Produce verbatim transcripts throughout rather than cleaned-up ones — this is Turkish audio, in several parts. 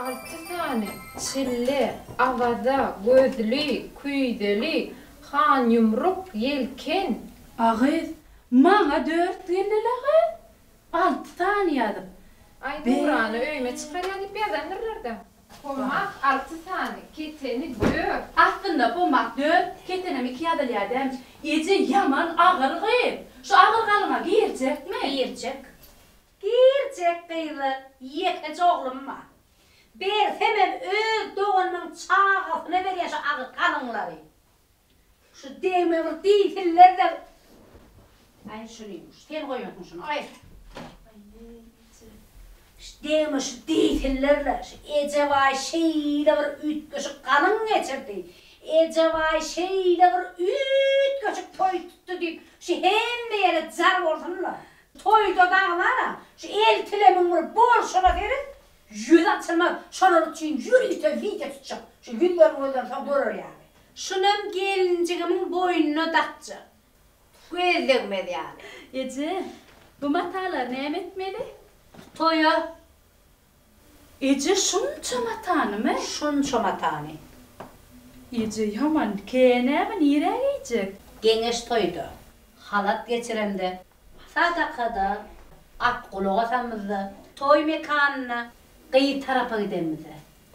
altı tane çille, avada, gödlü, küydeli, han yumruk, yelken. Ağız, bana dört geldiler. Altı tane yadım. Ay Nurhan'ı öyme çıkarıyorduk bir adamlarlarda. Komak altı tane, keteni dört. Aslında bu mak dört, ketenem iki yadalyadem. İyice yaman ağır kıyım. Şu ağır kalına girecek mi? Girecek. Girecek beyler. Yekece oğlum var. Bir hemen öz doğanın çağısına ver ya şu ağır kalınları. Şu demir değiller de... Ay şunuymuş, sen koyuyorsun şunu, ay. Şu demir şu değillerle, şu ecevay şeyle var üt köşük kalın geçirdi. Ecevay şeyle var üt köşük toy tuttu deyip, şu hem bir yere zar ortanlar. Toy dodağlara, şu el tilemin var bol şuna verin. Yüz açılma, şunun için yürüyte vite tutacak. Şu yüller buradan tam görür yani. Şunun gelinciğimin boynunu takacak. Gözlemedi yani. Ece, bu matalar ne etmeli? Toya. Ece şunca matanı mı? Şunca matanı. Ece yaman kene mi nire yiyecek? Genç toydu. Halat geçirem de. Sadakada at kulağı atamızda. Toy mekanına kıyı tarafa gidemizde.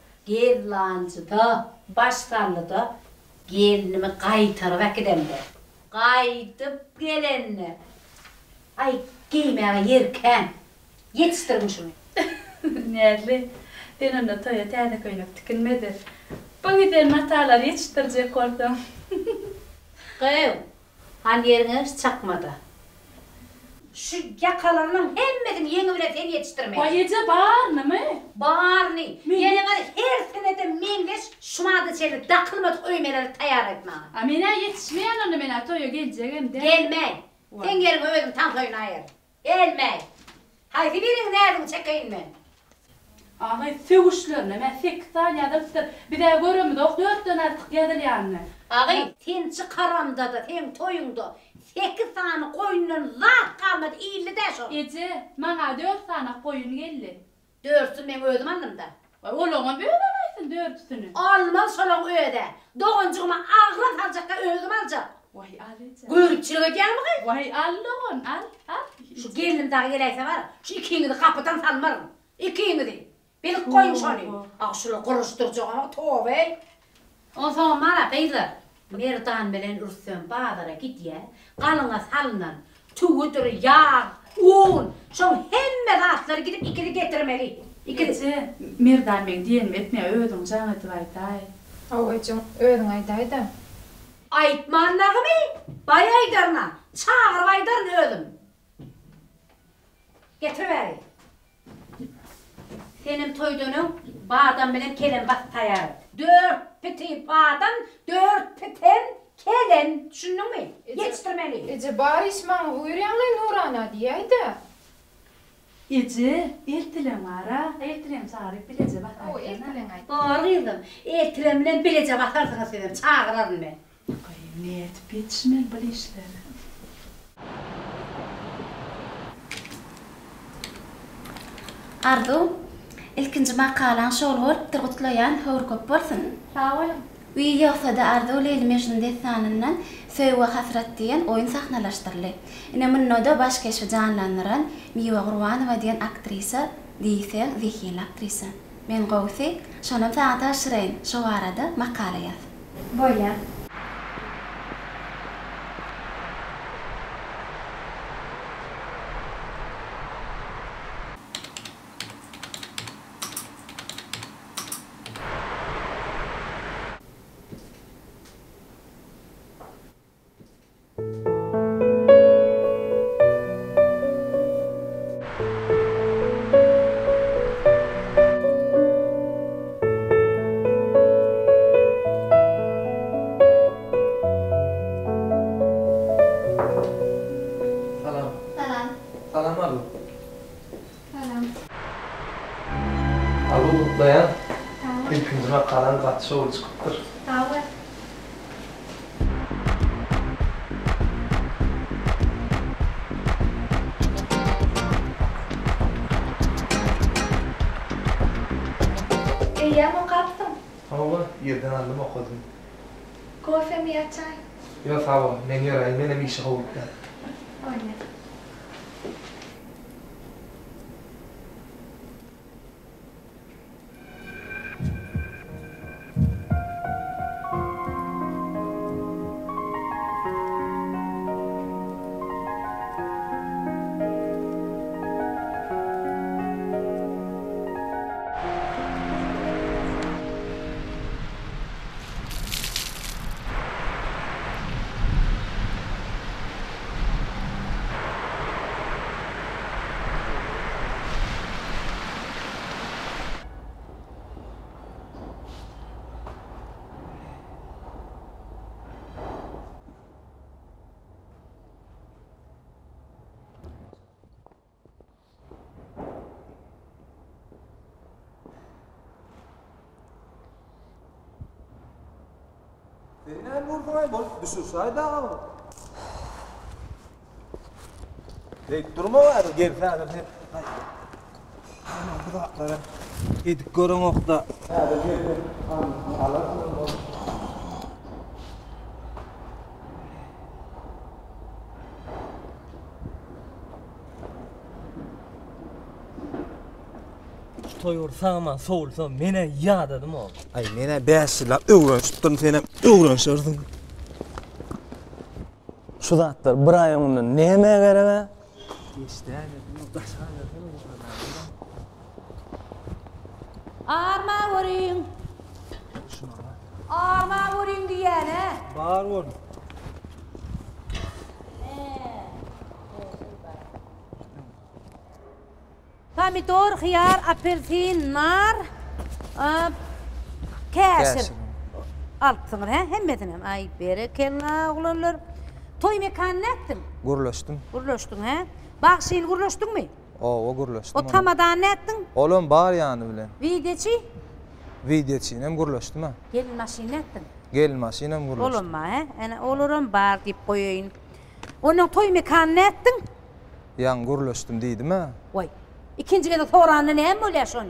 Gevlancıda, başlarlıda gelinimi kayı tarafa gidemde. Kaydıp gelenini. Ay giymeye yerken yetiştirmişim. Nerli? Ben onda toya tane koyup tıkınmadı. Bu gider matalar yetiştirecek oldum. Kıyım, hani yerine çakmadı. Şu yakalarının hemmedini yeni bile sen yetiştirmeye. Vay Ece bağırını mı? Bağırını. Yeni var her senede mengeç şumadı çeli takılmadık öymeleri tayar etme. Amina yetişmeyen onu bana toya geleceğim de. Gelme. Sen gelin öldüm tam toyuna ayır. Gelme. Haydi birin nereden çekeyim ben. Ağay fevuşlarını ben sektan yadırstır. Bir daha görümü de okuyordan artık yadır yani. Ağay sen çıkaramda da sen toyunda sekiz tane koyunun lak kalmadı iyili de şu. Ece, bana dört tane koyun geldi. Dörsün ben öldüm anlamda. Vay oğlum böyle alaysın dörtüsünü. Almaz solon öde. Doğuncuğuma ağlat alacak da öldüm alacak. Vay al Ece. Kuyrukçılığa gelme kız. Vay al oğlum al al. Şu gelinim daha geleyse var şu ikini de kapıdan salmarım. İkini de. Beni koyun şunu. Ah şunu kuruşturacak ama tövbe. O zaman bana beyler. Merdan bilen ürsün bağlara git ya. Kalına salınan. Tuğudur, yağ, un. Şu hemme rahatları gidip ikili getirmeli. İkili. Ece, merdan ben diyelim etmeye ödüm canı dıvayday. Avacım öğün aydaydı. Aytma anlağımı. Bayaydarına. Çağır baydarını ödüm. Getiriveri. Senin toyduğunu bağdan bilen kelen bas tayar. Dört piti bağdan, dört piten kelen. Düşündün mü? Yetiştirmeli. Ece bari işman uyuyanlı Nurhan'a diyeydi. Ece, ertelem ara, ertelem çağırıp bilece bak. O ertelen aydı. Doğruydum. Ertilemle bilece bakarsana senin. Çağırarım ben. Ay ne et bitişmel bu işleri. Ardu, ilkinci makalan şolur, tırgıtlayan hor köp bolsun. Sağ olun. Uy yoksa da Ardu Leyli Mecnun destanından söy ve hasret diyen oyun sahnalaştırılı. Ine munnoda baş keşfi canlandıran Miwa Gurvanova diyen aktrisa, diysen zihiyel aktrisa. Men gowsi, şonam saata şireyn, şu arada makala yaz. Böyle. Dayan. İlkinci makalan kaçı ol çıkıptır. Sağ ol. Diye mi kaptın? Ama yerden aldım okudum. Kofe mi ya çay? Yok sağ ol. Men yorayım. Benim işe kovdum. Oyna. Ne vurdun ay bol düşürsaydı abi. Deyip durma var gerçekten hep. Ana bıraklara edik görün okta. Hadi gel. Alasın bol. Toyursama, soğulsam mene ya dedim oğlum. Ay mene beşila öğrenştün seni öğrenşirdin. Şu zatlar bir ayımını neyemeye gerek? İşte bunu da sana. Arma vurayım. Arma vurayım diyene. Bağır vur. Pomidor, hıyar, apelsin, nar, ıı, kesir. Alpsınır he, hemmetinem. Ay berekella oğlanlar. Toy mekanı ne ettin? Gurlaştım. Gurlaştın he. Bak şeyin gurlaştın mı? O o gurlaştım. O tamadan ne ettin? Oğlum bağır yani bilen. Videçi? Videçinem gurlaştım ha. Gelin maşin ne ettin? Gelin masinem gurlaştım. Olunma he. Yani olurum bar deyip koyayım. Onun toy mekanı ne ettin? Yan gurlaştım deydim ha. Vay. İkinci kere soğranlı ne mi oluyor şunu?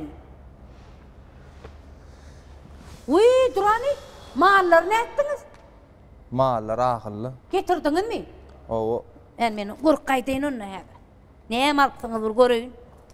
Uy durani. Mağalları ne ettiniz? Mağallar akıllı. Getirdiniz mi? O o. Ben beni gurkaydayın onunla hep. Neye malpsınız bir göreyim?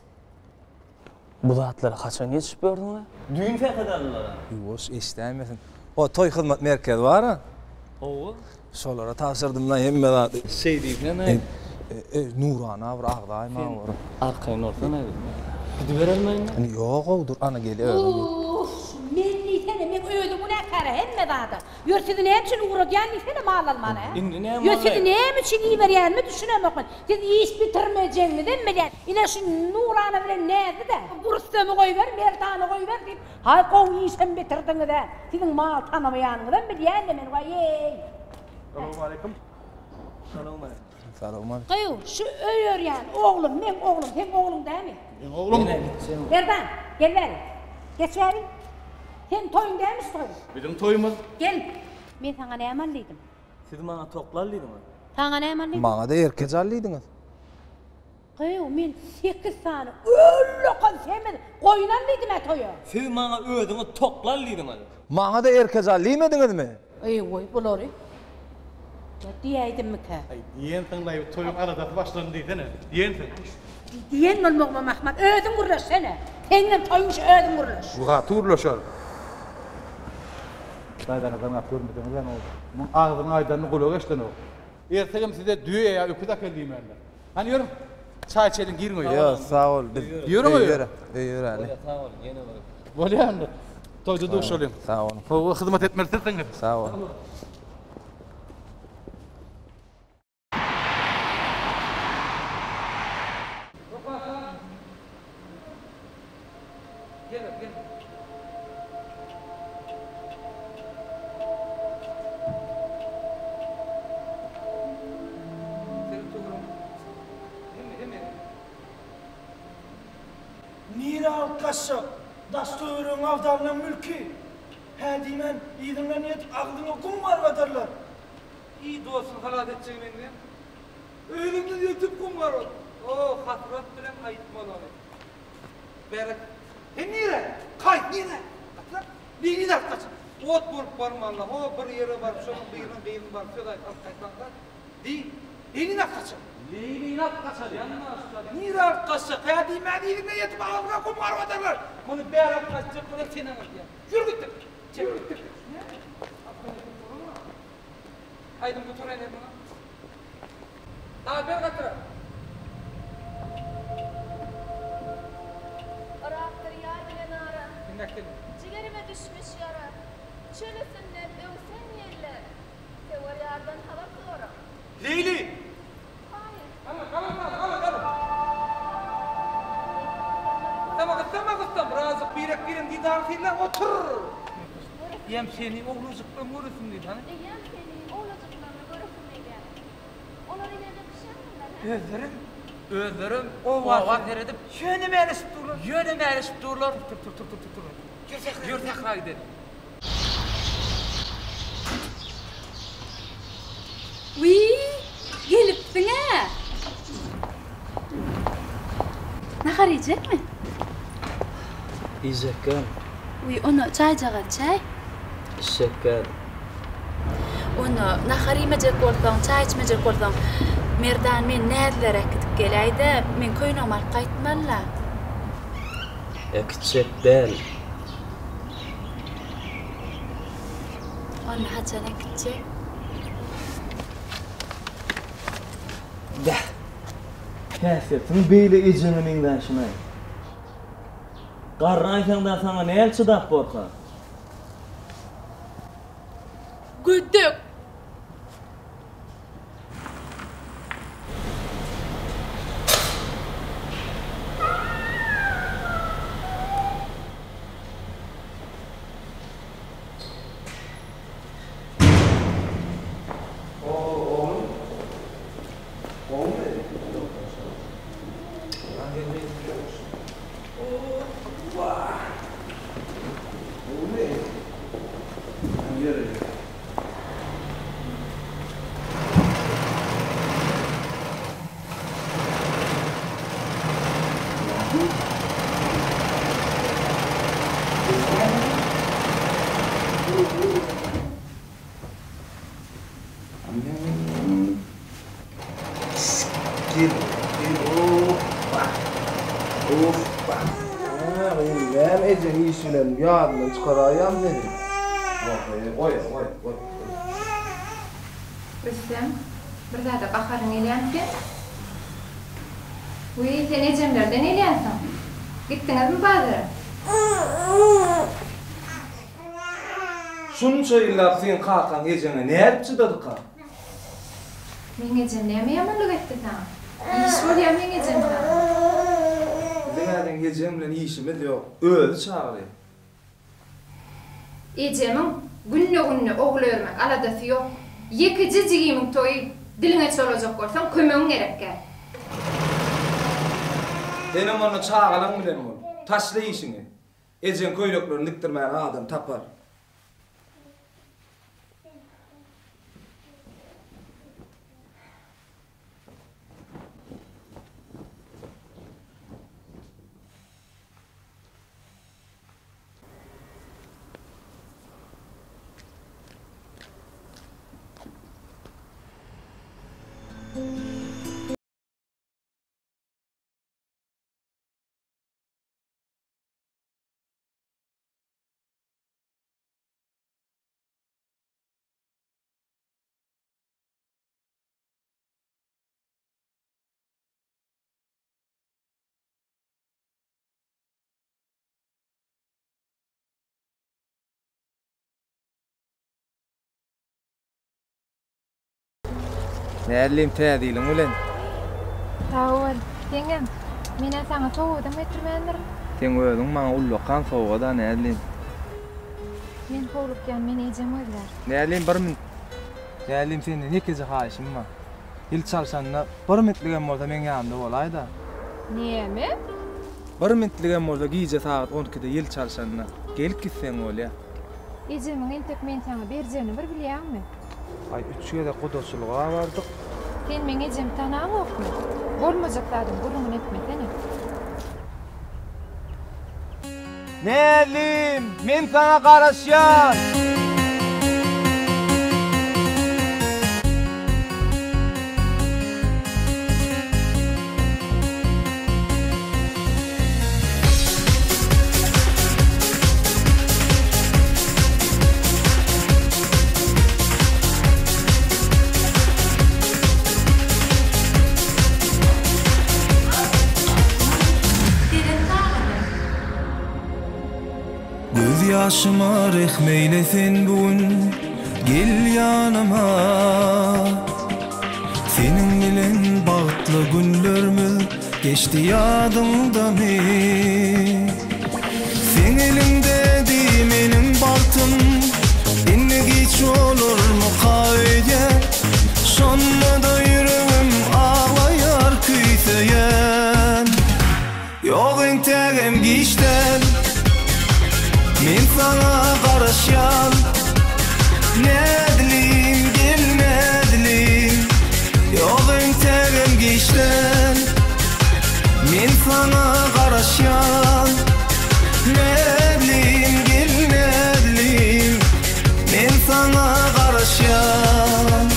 Bu zatları kaçan geçip gördün mü? Düğün fekedarlılara. Yuvos istemesin. O toy hizmet merkezi var ha. Oo. Solara tasırdım lan hemme da. Şey deyip ne E, ne? e, Nurana var ağdayım ha var. Arkayın orta ne dedim? Gidi verelmeyin mi? Hani yok o dur ana geliyor. Uff, menli sene, men öyle bu ne kare, hemme dağda. Yörsüdü ne için uğradı, yani sene mağalalmanı he? İndi ne Yörsüdü ne için iyi veriyen mi düşünemek mi? Siz iş bitirmeyecek mi, değil mi lan? Yine şu Nurana bile neydi de? Burstamı koy ver, mertanı koy ver deyip, hay kovu işen bitirdiniz de, sizin mal tanımayanınızdan bir diyen de men vay ey. Selamun aleyküm. Selamun aleyküm. Selamun aleyküm. Kıyı, şu öğür yani, oğlum, men oğlum, sen oğlum değil mi? Ben oğlum. Verdan, gel ver. Geç verin. Sen toyun değil misin toyun? Bizim toyumuz. Gel. Ben sana ne emalliydim? Siz bana toplarlıydın mı? Sana ne emalliydim? Bana da erkek allıydınız. Kıyı, men sekiz tane öyle kan sevmedim. Koyunanlıydım ha toyu. Siz bana ödünü toplarlıydın mı? Bana da erkek allıydınız mi? Ey koy, bulori. Ya diyeydim mi ki? Ay diyensin dayı toyun arada başlarını deysene. Diyensin. Diyen mi olmak mı Mahmut? Ödün kurulaş sene. Senin toymuş ödün kurulaş. Bu katı urlaşar. Daydan adam görmediniz lan oldu. Bunun ağzını aydanını kulağı geçten o. Erteğim size düğüye ya öpü dakika diyeyim ben de. Hani yorum? Çay içelim girin o ya. Ya sağ ol. Biz Yürü mü yürü? Yürü. Yürü Ali. Sağ ol, yine var. Böyle yani. Toyda duş olayım. Sağ ol. O hizmet etmelisin. Sağ ol. Nire alkaşa, dastörün avdarla mülki. He dimen, iyidinle niyet ağzına kum var vadarlar. İyi dostum halat edeceğim ben. Öylümde yetip kum var o. O hatrat bilen ayıtmalı onu. Berek. He nire, kayt nire. Biri de kaç. Ot bulup barmanla. O bir yere barıp şonun birinden birinden barıp şöyle kaytanlar. Di. Biri de kaç. Leyli inat kaçar yanına asla. Nira kaçsa kaydi medine yetip ağına kumar vadarlar. Bunu beraber kaçacak bunu senin diye. Yürü gittik. Çek gittik. Haydi bu törene bana. Daha bir katır. Araktır yar bilen ara. Dinlektin. Ciğerime düşmüş yara. Çölüsünden öksen yerler. Sever yardan hava sonra. Leyli. Hayır. Kalın kalın kalın kalın. Tamam tamam tamam. Razık birek birin didar seninle otur. Yem seni oğlucukla görürsün dedi hani. E yem seni oğlucuklarını görürsün dedi. Onları yerde pişer mi? Özlerim. Özlerim. O vaat veredip. Şöyle meğerişip dururlar. Şöyle meğerişip dururlar. Dur dur dur dur dur. Yürü tekrar. Yürü tekrar gidelim. Uy, gelipsin ha. Nahar yiyecek mi? Yiyecekkan. Uy, onu çaycağa çay. İşecekkan. Onu nahar yemeyecek olsan, çay içmeyecek olsan, merdan men nerelere gidip geleydi, men köyüne mark kaytmalla. Ekçek değil. Onu hacana gidecek. Da. Käsirsin beýle ejiniňden şuna. Garraňdan sana näme çydap bolsa? Güdük. Gel, gel, hoppa. Hoppa. Ha, benim ben ecen işinden yadından çıkarayım dedim. Bak, oy, oy, oy. Rüstem, bir daha da bakarın elyansin. Uy, sen ecemlerden elyansin. Gittiniz mi bazıra? Şunça yıllar sen kalkan ecene ne yapıp çıdadık ha? Men ecem näme yamanlyk etdi sana? İş bolýar men ecem sana. Demäden ecem bilen işimiz ýok. Özü çağırýar. Ecemin günne günne oğul örmek aladası ýok. Ýeki jijigimin toýy diline çolajak bolsaň kömegiň gerekkä. Benim onu çağıran bilen ol. Taşlı işini. Ecen köýleklerini diktirmeyen adam tapar. Nälim tädilim ulen. Sağol, yengem. Mene sana soğudum ettirmendir. Sen özüň maňa ullakan soğuga da nälim. Men howlukyan meni ecem öýler. Nälim bir min. Nälim seni nekezi haýyşym bar. Ýyl çalşanna bir minitligem bolsa men ýanymda bolaýda. Näme? Bir minitligem bolsa giýje saat on ikide ýyl çalşanna gelip gitseň bolýar. Ecemin entek men sana berjegini bir bilýärmi? Ay üçge de godaçylyga bardyk. Sen men ecem tanamokmy? Bolmajaklardan gurrun etmesene. Nälim, men sana garaşýar. Göz yaşıma rehmeylesin bugün, gel yanıma. Senin bilen bağıtlı günlerimi geçti yadımda mi? Sen elinde di menin bağıtım, inni geç olur mu kayde? Şonma da yüreğim ağlayar küyseyen. Yok entegem geçten, men sana garaşýan. Nädilim gelmedilim, ýogyn tegem geçten. Men sana garaşýan. Nädilim gelmedilim, men sana garaşýan.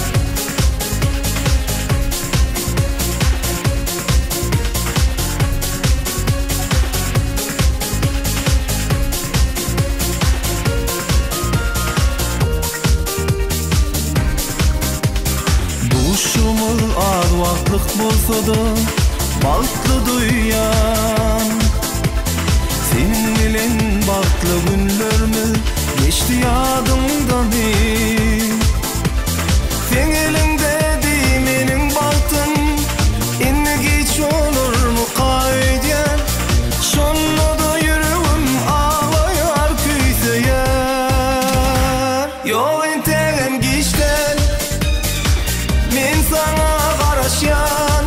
Şumul az wagtlyk bolsa da baltly duýan. Senin bilen bagtly günlerimi geçti yadımdan. Sen elinde di menin baltym, inni geç olurmu kaydyan? Şonda da yüreğim ağlayar küyseyer. Yok entegem geçten, men sana garaşýan.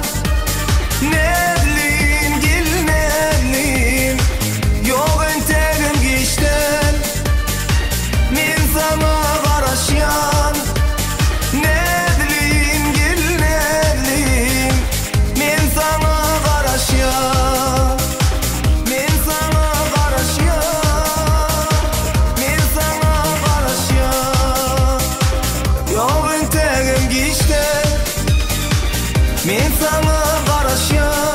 Nädilim gelmedilim, ýok entegem geçten. Men sana garaşýan. Nädilim gelmedilim, men sana garaşýan. Men sana garaşýan, men sana garaşýan. Ýok entegem geçten, men sana garaşýan.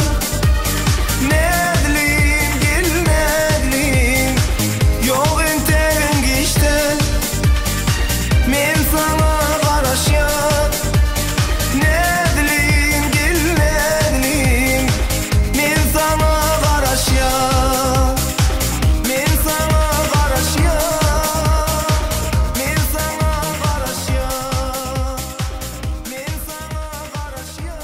Nädilim gelmedilim, ýok entegem geçten. Men sana garaşýan. Nädilim gelmedilim, men sana garaşýan. Men sana garaşýan. Men sana garaşýan. Men sana garaşýan.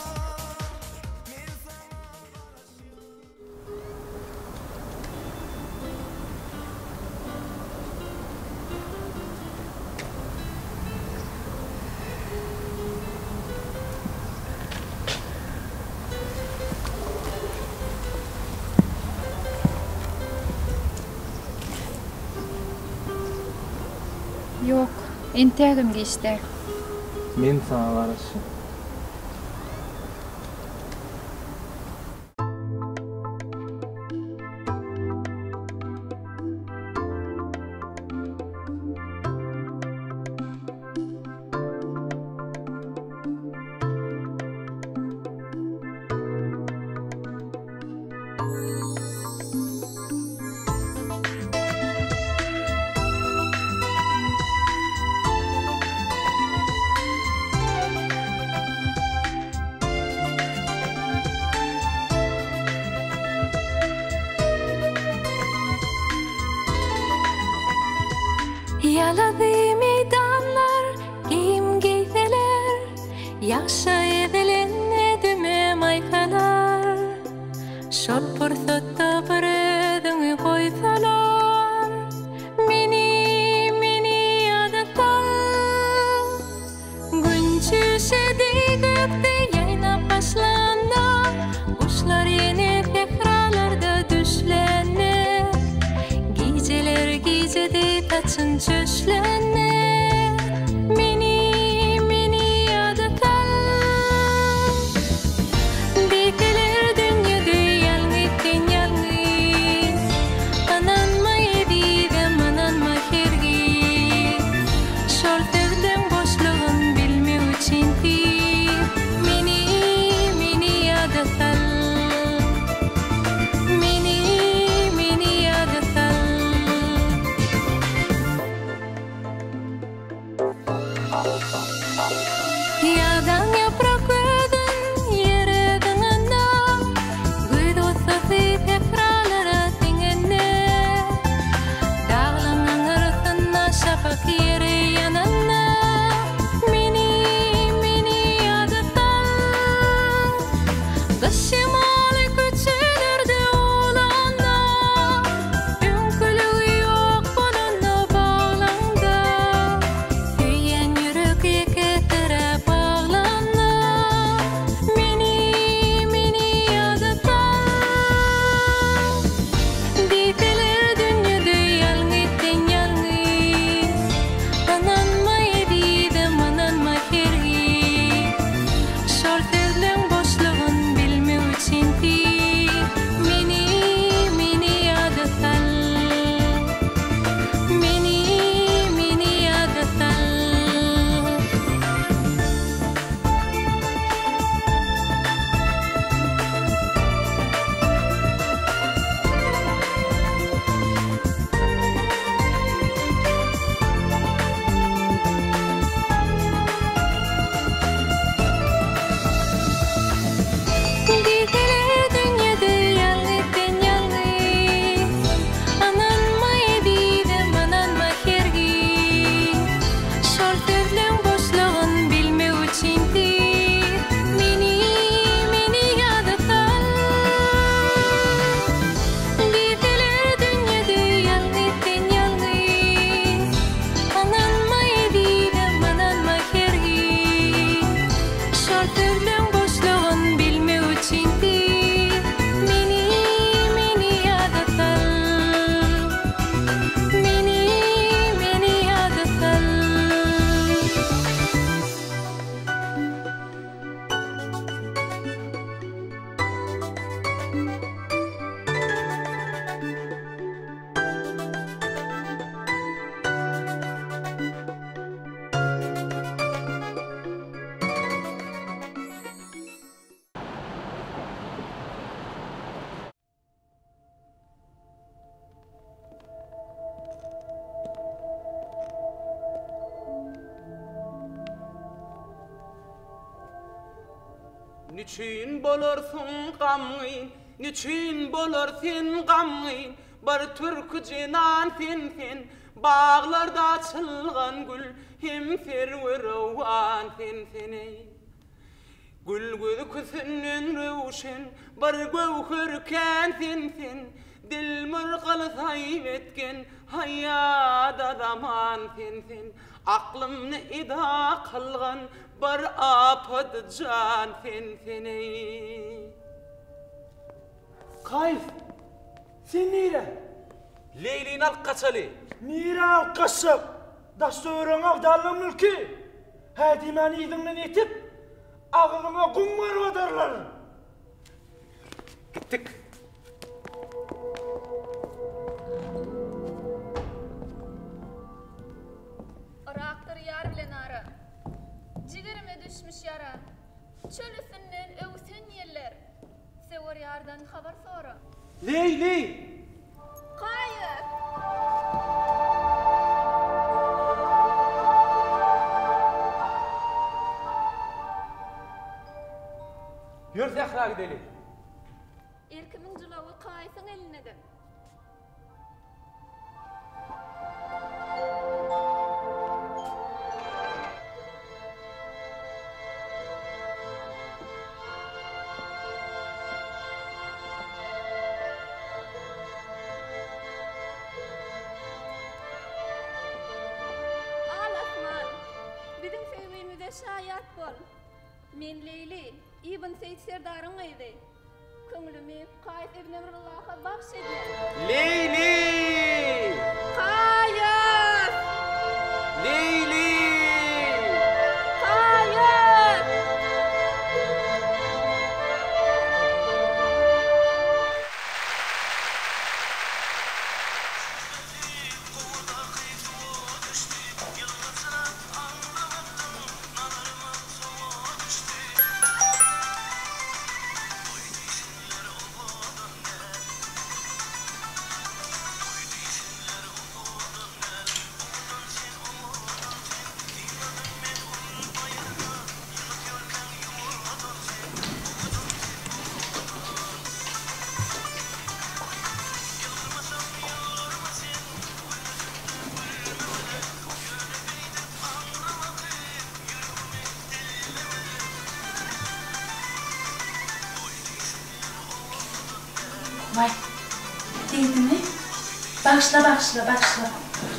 Yok, entegim geçti. Men sana garaşýan. Yaladı meydanlar, giyim giyseler, yakşa edilen edime maykalar. Şol pursatda bir ödüňi koysalar, meni, meni adatal. Gün çüşedi gökde yaynap başlanda, kuşlar yeni tekrarlarda düşlenir. Geceler gecede taçın çöşlenir. Meni, meni adatal. Bekeler dünyada yalnız, yalnız. Niçin bolarsun gamyn, niçin bolar sen gamyn? Bir türkü cinan sen sen, bağlarda açılgan gül, hem ferwerowan sen seni. Gül göz küsünün rövşen, bir gövhürken sen sen, dil mırqalı sayıp etken, hayada zaman sen sen. Aklımni ida kılgan, bir apad can sen seni. Kayf, sen nere? Leylin al-Kaçalı. Nere al-Kaçak? Dastörün avdalın mülki. Hadimen idimden etip, ağılıma kum varvadarlar. Gittik. Araktır yar bilen ara. Cigerime düşmüş yara. Çölüsünden övsen yerler. Sever yardan haber sonra. Leyli! Hayır! Yürü tekrar gidelim. Erkimin cılavı kaysın eline de. Şayat bol. Men Leyli, İbn Seyd Serdar'ın aydı. Köngülümü Kayf ibn Emrullah'a bahşediler. Leyli! Hayır! Leyli! Hayır! Vay, değdi mi? Başla, başla, başla.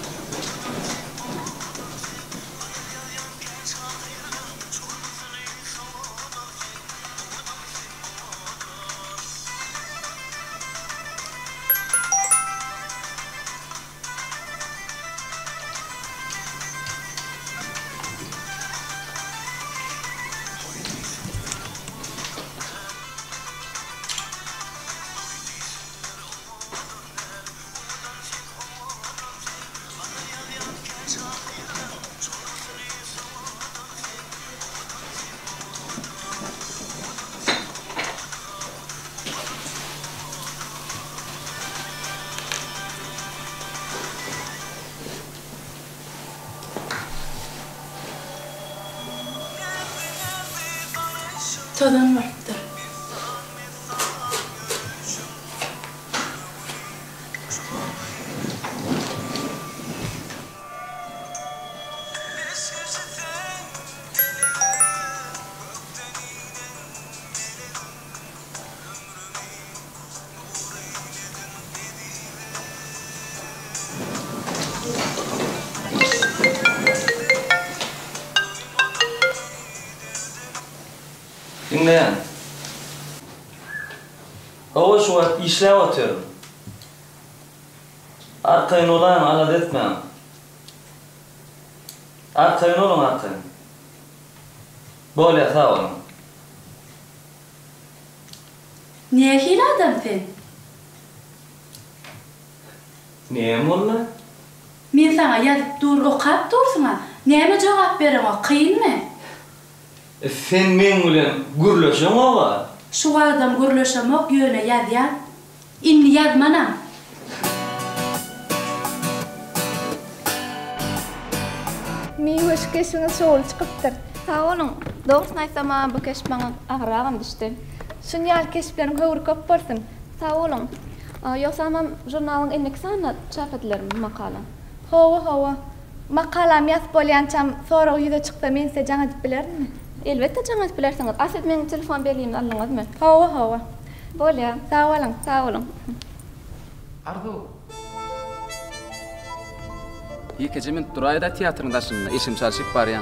Tadan vardır. Dinleyen. Hava şu vakit işlev atıyorum. Arkayın olayım, alad etmem. Arkayın olun arkayın. Böyle sağ olun. Niye hile adam sen? Niye mi ola? Men sana yazıp dur, okap dursun ha. Niye mi cevap verin o, kıyın mı? E sen men bilen gürleşen ola. Şu adam gürleşemek yöne yazyan. İnni yazmanam. Mi hoş keşine soğul çıkıptır. Sağ olun. Doğrusunu aysama bu keşif bana ağırağım düştü. Şunyal keşiflerim hıvır köp bolsun. Sağ olun. Yoksa ama jurnalın enlik sana çap edilerim makala. Hova hova. Makalam yaz bolyançam sonra o yüze çıktı men size жаңа dip bilermi? Elbette жаңа dip bilersiniz. Aslında men telefon bereyim alınız mı? Hova hova. Bolya, sağ olun, sağ olun. Ardu. Yekece men Durayda tiyatrındaşın, işim çalışıp baryan.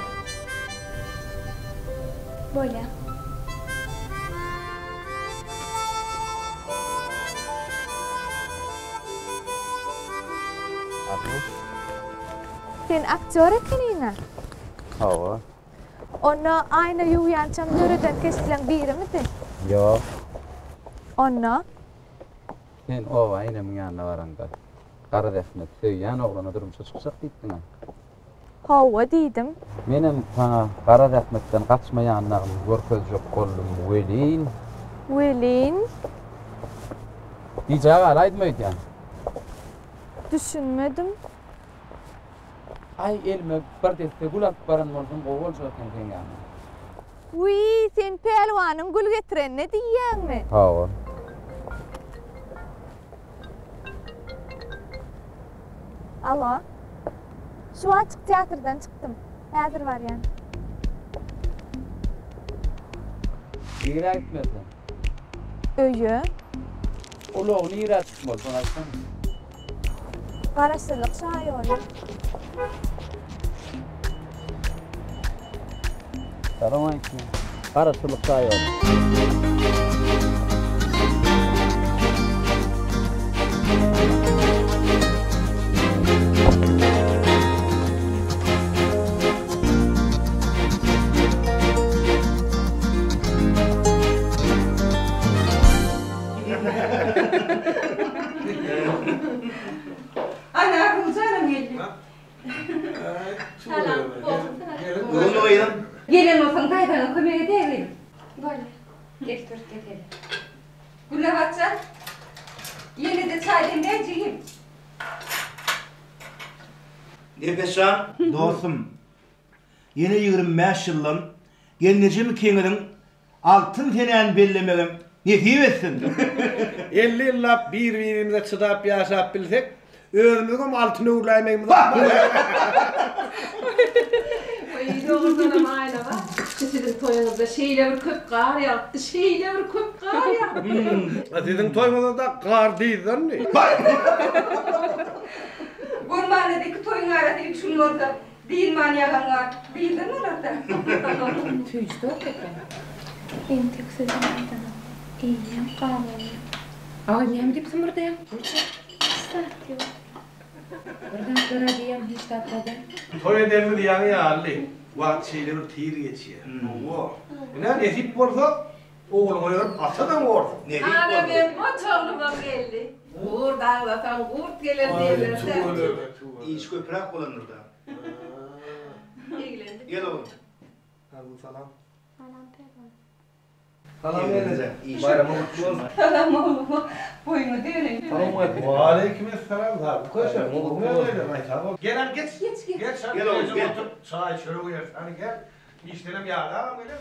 Bolya. Sen aktör ekenina. Hava. Ona aynı yuyançam nöreden keşiflen biri mi de? Yok. Ona? Sen o aynı mı yanına varanda? Kara defnet, söyleyen oğlana durumsa çıksak deyittin ha. Hava dedim. Benim sana kara defnetten kaçmayanlarım görköz yok kollum Velin. Velin? Diyeceği alaydı mıydı yani? Düşünmedim. Ay elime bir deste gul atıp baran oldum, oğul zaten sen yani. Uy, sen pelvanın gül getiren ne diyen mi? Hava. Alo. Şu açık tiyatrdan çıktım. Hazır var yani. Nira gitmedin? Öyle. Ulu nira çıkmaz, ona açsana. Karasılık şahı Selamünaleyküm. Karasılık şahı Ana Ruzan'ım geldi. Selam. Bugün oyun. Gelin olsun kaydanı kömeğe devrim. Böyle. Geç dur gidelim. Gülle batcan. Yeni de çay demleyeceğim. Nefesan, dostum. Yeni yirmi beş yılın gelineceğim kengirin altın tenen bellemeğim yetiyim etsin. elli yılla birbirimize çıdap yaşap bilsek, ömrüm altını uğurlaymayımız var. Ay doğrudan ama ayna var. Sizin toyunuzda şeyle bir köp kar yaktı, şeyle bir köp kar yaktı. Sizin toyunuzda kar değildir mi? Gurmanedeki toyun aradaki şunun orada değil manyalanlar, değildin mi orada? Tüyüstü o tepene. Ben tek sözüm aydan. İyiyim, kalmayayım. Ağlayayım deyipsin burada ya. Sert yok. Buradan sonra diyeyim hiç tatlıda. Toy edemir yani ya Ali. Vakt şeyle bir tiyir geçiyor. Oo. Ne nesip olsa oğlum oynuyorum, ata da mı orada? Ana ben o çoğluma geldi. Uğur dağlatan uğurt gelir diyelim. İyiş köprak olan orada. İlgilendik. Gel oğlum. Hadi salam. Salam Pervan. Salam verinize. Bayramı kutlu olsun. Salam oğlum. Boyunu derin. Ve aleykümselam abi. Koşa. Bu ne öyle lan? Gel geç. Geç geç. Geç Gel oğlum, gel. Çay şöyle uyar. Hani gel. İşlerim ya. Devam edelim.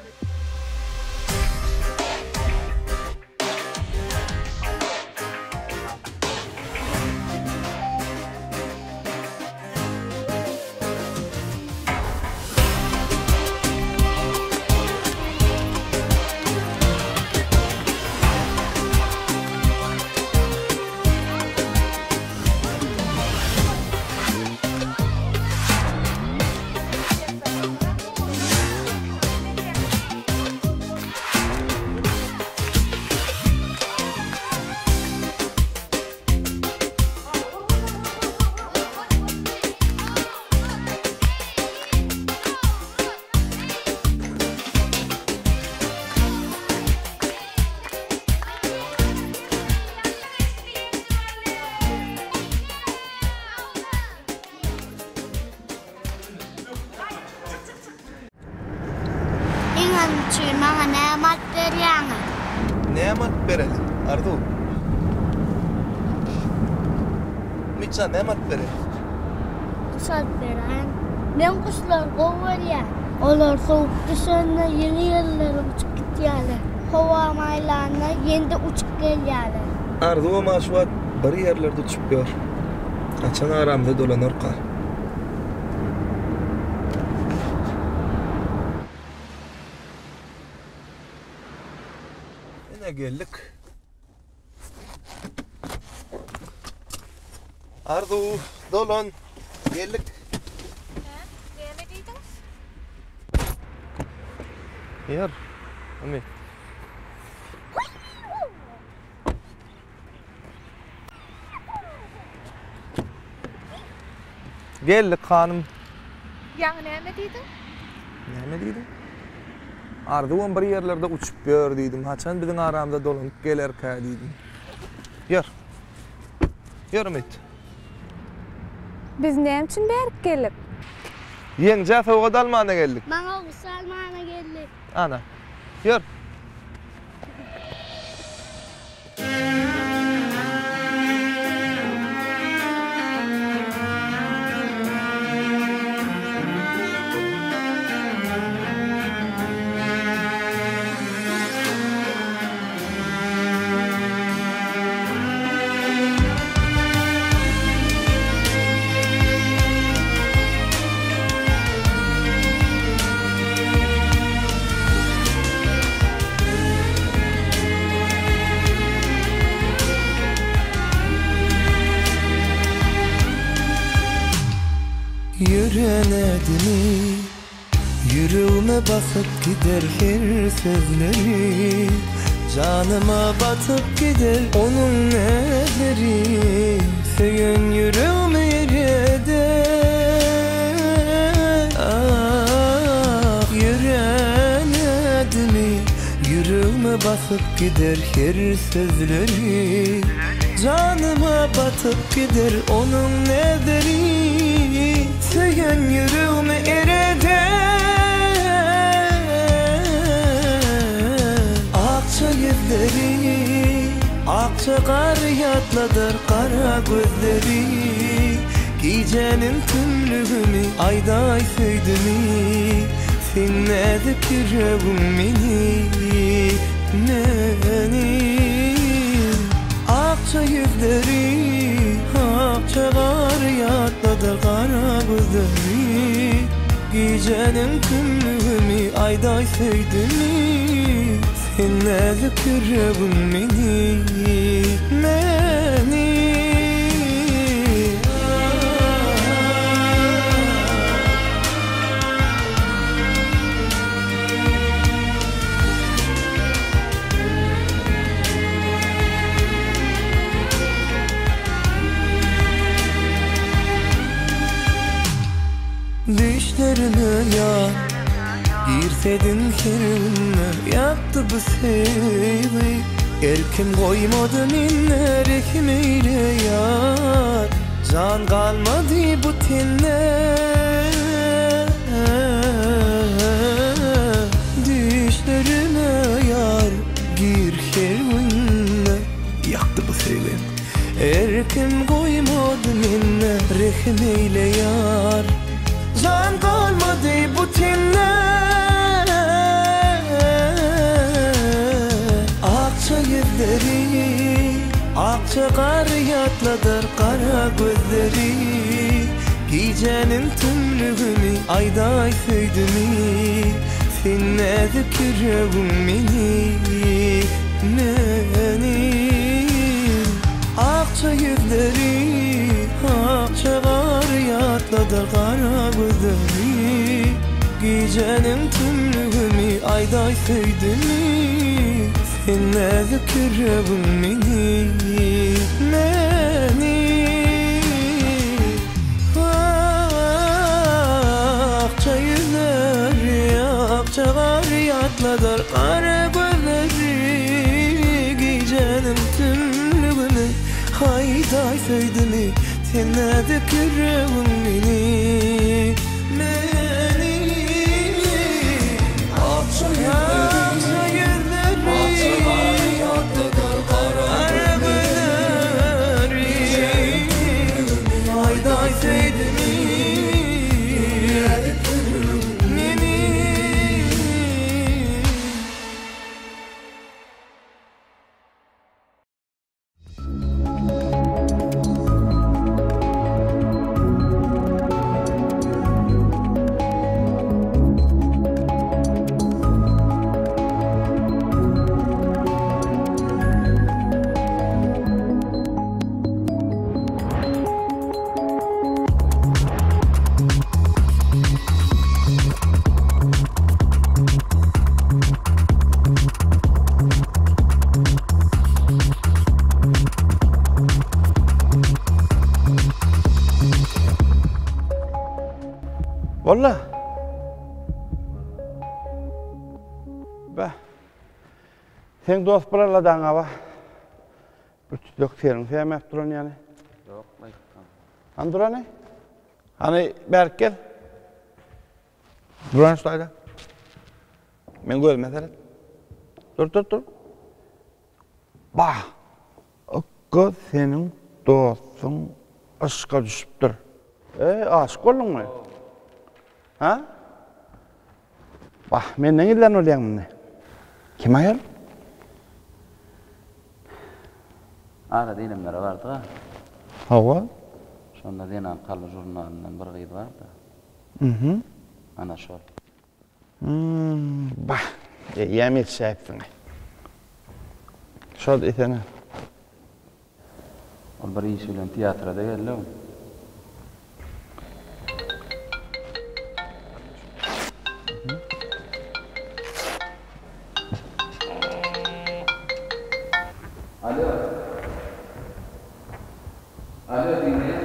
Bana nemat berýäňi. Nemat bereli, Ardu. Miça nemat bereli. Kuşlar beren. Men kuşlar gow berýär. Olar soğuk düşende yeni yerlere uçup gitýärler. Hova maylarına yeni uçup gelýärler. Arzu maşuat bir yerlerde uçup gör. Kaçan aramda dolanır kal. Yine geldik. Arzu dolan geldik. Yer. Umi. Geldik hanım. Yaň näme diýdin? Näme diýdin? Arzuwam bir yerlerde uçup gör diýdim. Haçan biziň aramda dolanyp gelerkä diýdim. Yer. Yer Ümit. Biz näme üçin berip gelip? Yeňje soňa dalmana geldik. Bana salmana geldi. Ana. Yer. Yürenedimi yüreğime basıp gider her sözleri, canıma batıp gider onun elleri, söyün yüreğime yerede. Ah, yürenedimi yüreğime basıp gider her sözleri, canıma batıp gider onun elleri, söyün yüreğime erede. Akça yüzleri, akça kar yatladır kara gözleri, gecenin tümlüğümü ayday söydümü, sen nedik yüreğim meni, meni. Akça yüzleri, akça kar yatladır kara gözleri, gecenin tümlüğümü ayday söydümü, sen nezik yüreğim meni, meni. Düşlerime ya girsedin kerime, yaktı bu sevgi, erkim koymadı minler ekmeğiyle yar, can kalmadı bu tenle. Düşlerime yar gir kerime, yaktı bu sevgi, erkim koymadı minler ekmeğiyle yar, can kalmadı bu tenle. Akça yüzleri, akça kar yatladır kara gözleri, gecenin tümlüğümü ayday söydümü, sen nezik yüreğim meni, meni. Akça yüzleri, akça kar yatladır kara gözleri, gecenin tümlüğümü ayday söydümü, sen nezik yüreğim meni, meni. Akça yüzleri, akça kar yatladır kara gözleri, gecenin tümlüğümü ayday söydümü, sen nezik yüreğim meni, meni. Akça yüzleri, akça kar yatladır kara gözleri, ayday söydümü, meni. Valla. Be. Sen dost buralardan ava. Bir tüdök serin sevmep duran yani. Yok, bayıktan. Hani duran ne? Hani Berk gel. Duran şulayda. Men göl mesela. Dur dur dur. Bah. Okka senin dostun aşka düşüptür. E aşık oldun mu? Ha? Bah, menden ilden olayan ne? Kim ayol? Ara dinemlere vardı ha. Hava? Şonda denan kalı jurnalından bir gıydı vardı. Hı hı. Ana şol. Hmm, bah. E, yemek şahipsin. Şol etene. Ol bir iş bilen tiyatrada geldi o. Alo. Alo dinle.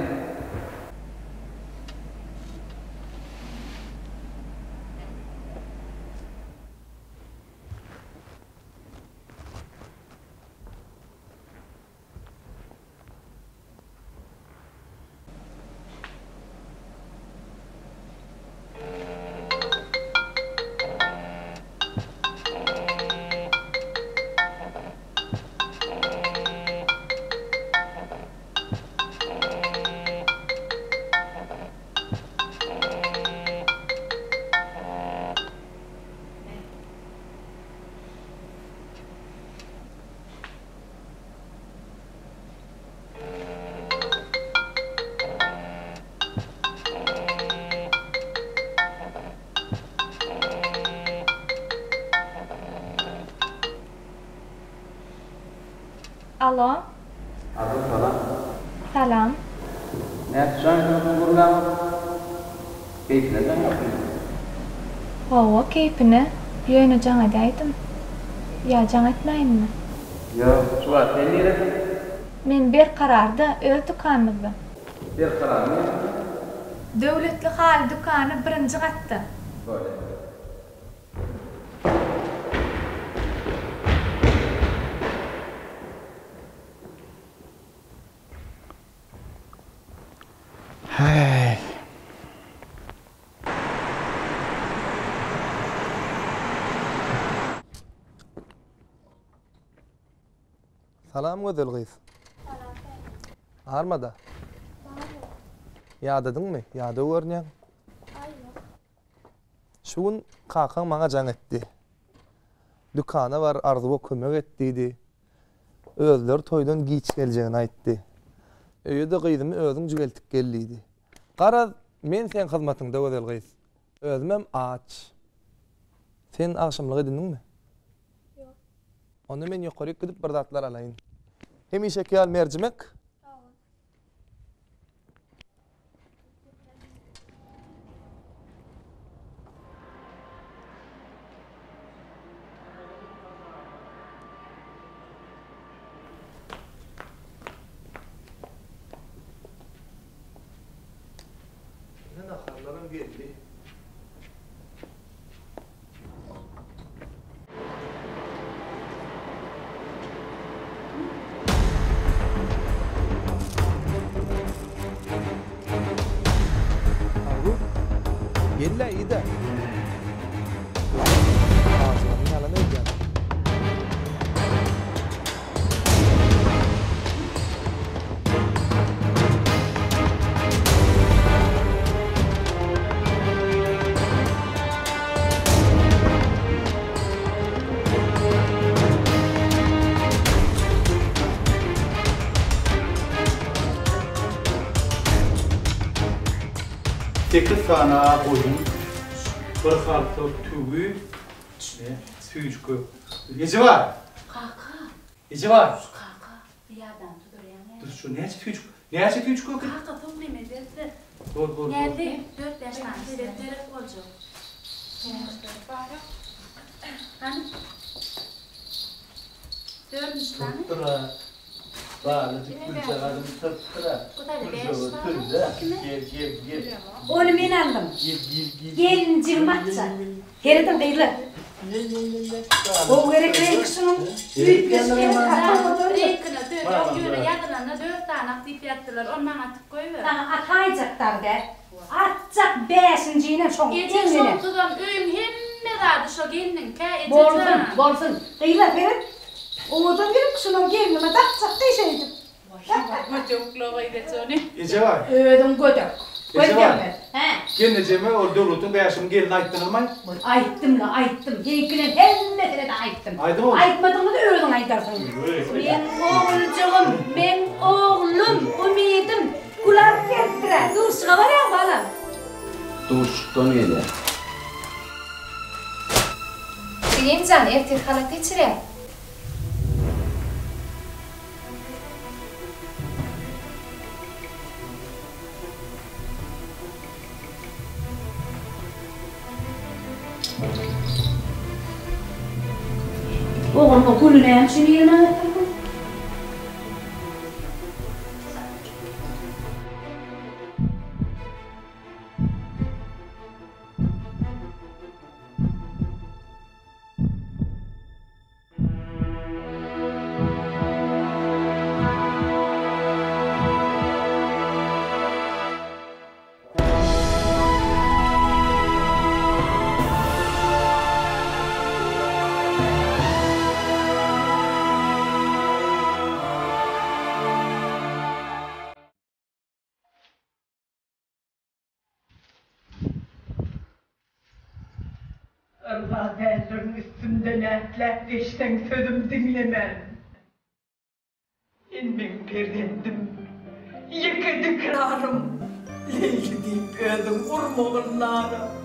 Alo. Alo, salam. Salam. Näçe ýylyň gurgan? Keyfine däňäpmi? Hawa keyfine ýöne jaňa daýdym. Ya jaň etmäýinmi? Ýok, şuwa sen nerede? Men bir kararda öz dükkanymyzda. Bir kararmy? Döwletli hal dükkany birinji gatda. Böyle. Hey. Salam gözel gyz. Armada? Ýadadyn mı? Ýada görnýäň? Şugun kakaň maňa jaň etdi. Dükana var, arzuwa kömek etdiydi. Özleri toýdan giç geljegini aýtdy. Öýde gyzymy özüň jügeltip gelliydi. Gara, men sen hyzmatyňda gözel gyz. Özümem aç. Sen akşamlyk edindiňmi? Ýok. Onu men ýokary gidip bir zatlar alaýyn. Hemişe kiyal mercimek. Ne naharlarım geldi. Gella iyi de. Ağzının yalanı edeceğim. sekiz tane koyun, bir halta tüvü, ne? Tüyücükü. Neci var? Kaka. Neci var? Kaka. Bir yerden tutuyor. Dur şu neci tüyücük? Neci tüyücükü? Kaka toplayayım edildi. Dur dur. Geldi. Dört beş tane sebepleri olacak. Hani? Dördüncü tane. Tuttura. Bağlıcık gülçe kadın tıpkıra. Tülde. Gel gel gel. Onu men aldım. Gel gel gel. Gelincim atça. Geridim kıyılı. O gerek renkisinin büyük gözüküyor. Renkine dört, yok yürü yakınında dört tane aktif yaptılar, ondan atıp koyuver. Sana atayacaklar de. Atacak beşinciyle son. Geçen soğuktudan öyün hemme vardı şu gelinin ke edeceğim. Bolsun, bolsun. Kıyıla verin. Oğudan verin kısının gelinime takacak değişeydim. Götüklova gideceğini. Ece var. Ödüm götür. Ece var. He. Gel Ece'me o devletin beşim gelin ayttınılmay. Ayttım la ayttım. Genkinin hemmetine de ayttım. Aydım oğlum. Aytmadığını da öğren aytarsın. Men oğulcuğum, men oğlum, ümidim. Kular geldire. Duruşka var ya balam. Duruşuktan öyle. Bilimcan erkek halat içire. Oğlum o gülüne şunu yerine aytırdım. Allah benlerin üstümden etlek geçten sözüm dinlemen. İnmin perendim, yıkıdı kırarım. Leyli deyip ödüm urmoğulları.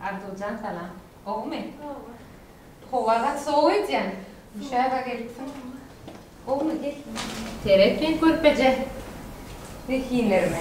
Arducan falan. O mu? Hovaga soğuk yani. Şöyle gelsin. O mu gel? Terepin körpece. Ne hinerme?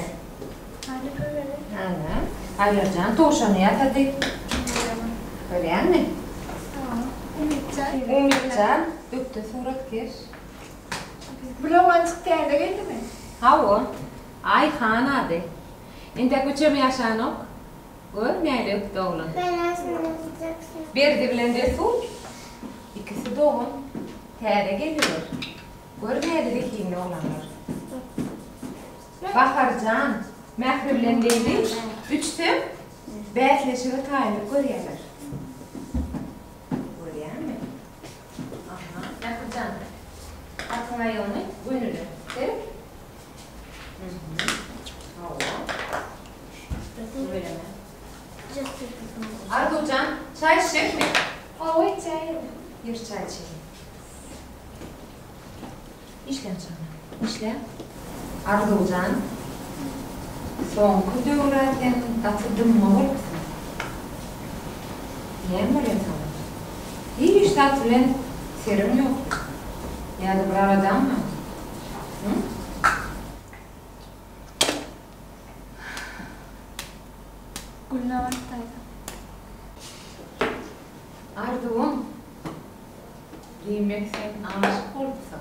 Ana. Ayarcan toşanı yat hadi. Öyle yani. Umutcan. Umutcan. Döktü surat kes. Bloğun çıktı yerde geldi mi? Hava. Ay hanadı. İnte küçüm yaşanok. Görmeyle öptü oğlum. Ben aslında yapacaksın. Bir diblerinde su. İkisi doğum. Tere geliyor. Görmeyle de kiyimli olanlar. Baharcan. Mehriblerindeydi. Üçtüm. Bekleşiği tayyip görüyorlar. Görüyor mu? Aha. Baharcan. Atına yolunu. Gününü. Değil mi? Böyle mi? Arducan, çay içecek mi? Oy çay. Bir çay içelim. İşlen canım, işlen. Arducan, soğuk dövraten tatlıdım mı olur musun? Niye mi öyle sana? İyi işte tatlılen serum yok. Ya da bir aradan mı? Hı? Gülnavar tayda. Ardu'm, demek sen aşık olsan.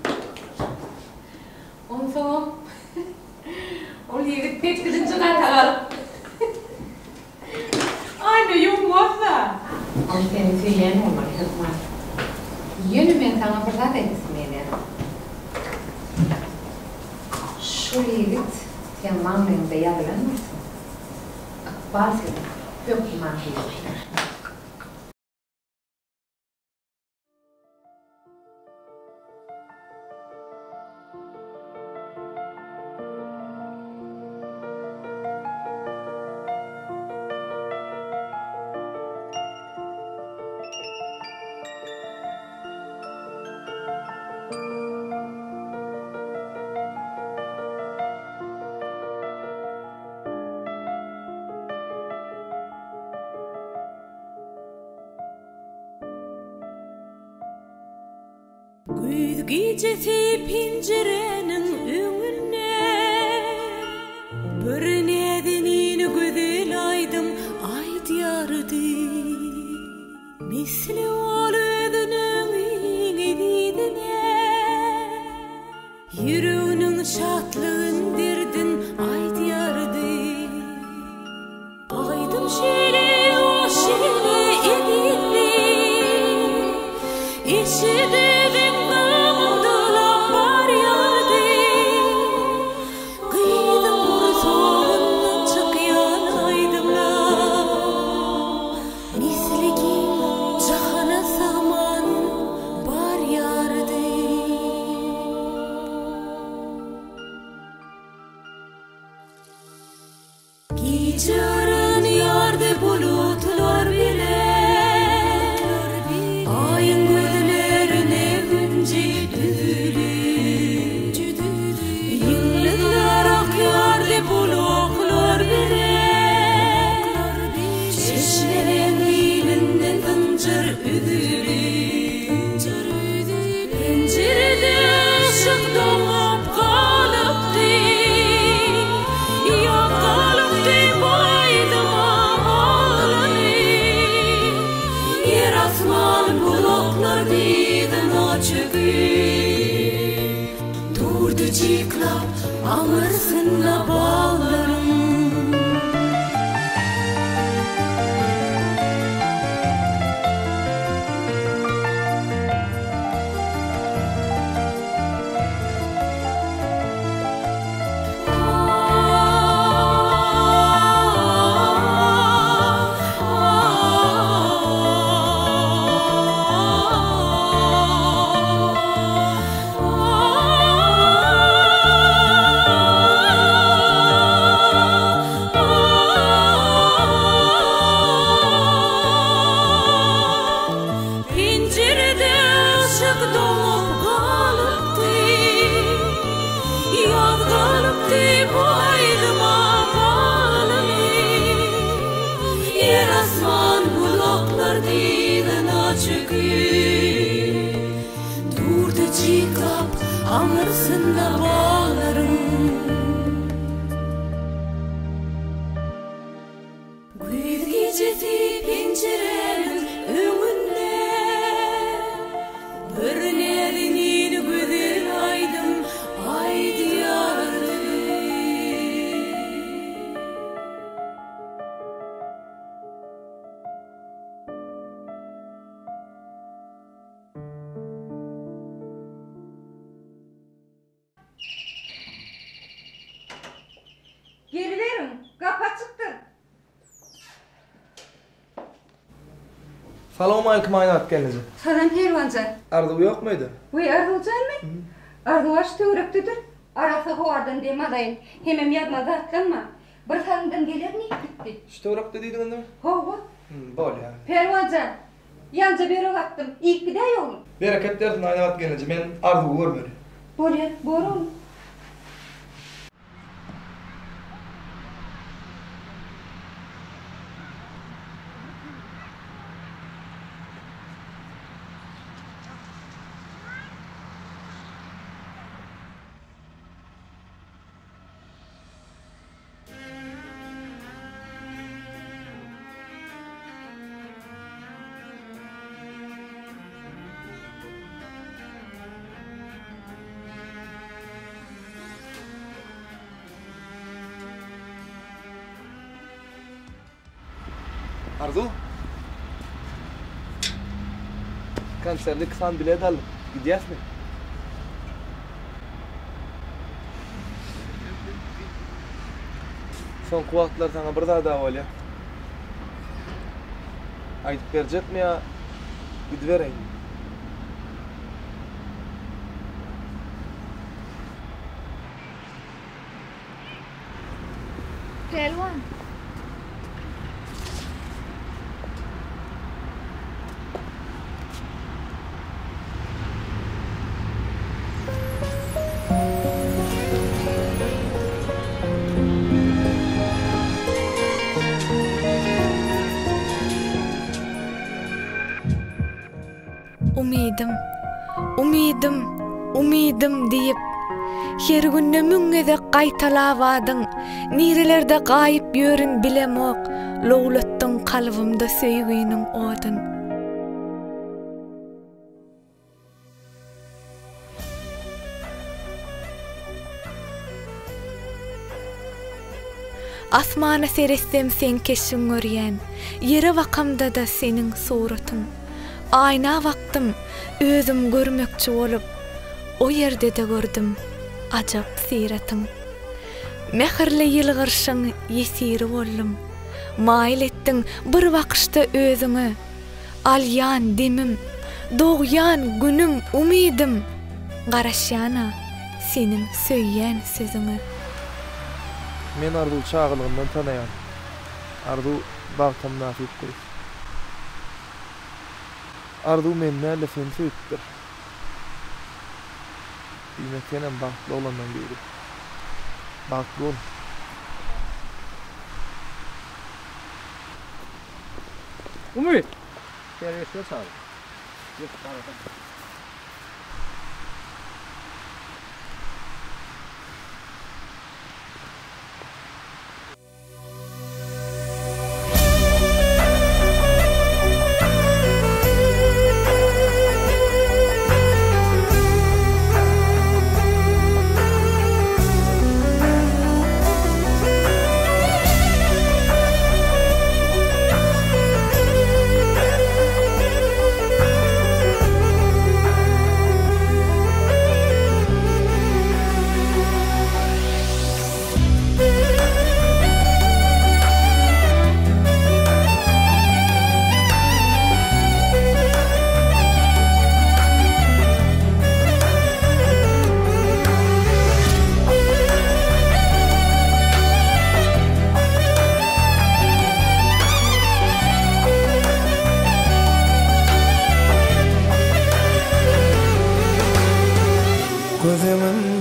Ondan sonra, o yeri pek gidince katar. Aynı yumurta. Ama senin söyleyen olmalı hükman. Yeni ben sana fırsat etmeyeyim. Şu yeri sen manlığında yaralanırsın. Bazı yok mantıklı. Güz gecesi pincerenin önüne bir nedenini güzel aydım ay diyardı. Misli ol ödünün evidine yüreğinin şatlığın derdin ay diyardı. Aydım şöyle o şöyle edildi işidi. Geçarın yardı bulutlar bile ayın gözlerine günce düdülü yıllar ak yardı bulutlar bile çeşmelerin elinden tıncır üdülü pencerede ışık doğup kalıptı. Durdu ciklap amırsınla bağlarım. Oh ardına çöküp durdu çıkıp anırsında bağlarım Güz gecesi pencerenin önünde bir nerinin güzel aydım ay diyardı Geliverim, kapı açıktır. Salamu aleyküm aynat kendinize. Salam Pervancan. Ardu yok muydu? Uy Arducan mı? Arduaş törektedir. Arası hovardan deme adayın. Hemem yadma zatlanma. Bir sandan gelir ne gitti? İşte orak dediydin mi? Hova. Bol yani. Pervancan. Yanca beri attım. İlk bir de yolun. Bereket dersin aynat gelince ben Ardu'yu görmedim. Bol ya, borun. Arzu? Kanserlik san bilet aldım. Gideceğiz mi? Son kuvvetler sana bir daha daha ya. Ayıp verecek mi ya? Gidivereyim. Pelvan. Umidim, umidim, umidim deyip her günne müňňede gaýtalawadyň, nirelerde gaýyp ýörün bilemok, lowlatdyň kalbymda söýgüniň odyn. Asmana seretsem sen keşiň görýän, ýere wakamda da seniň suratyň. Ayna baktım, özüm görmekçi olup, o yerde de gördüm, acap siretin. Mehirli yılgırşın yesiri oldum, mail ettin bir bakışta özüňi, alyan demim, doğyan günüm umidim, garaşyana senin söýýän sözüňi. Men Ardu çağılygyndan tanaýan. Ardu bagtam nafi etdi. Ardu menne sen söýtdir. Ýene senem bagtly olandan beri. Bagtly ol. Umi. Gel yaşa sağ ol. Yok, sağ ol.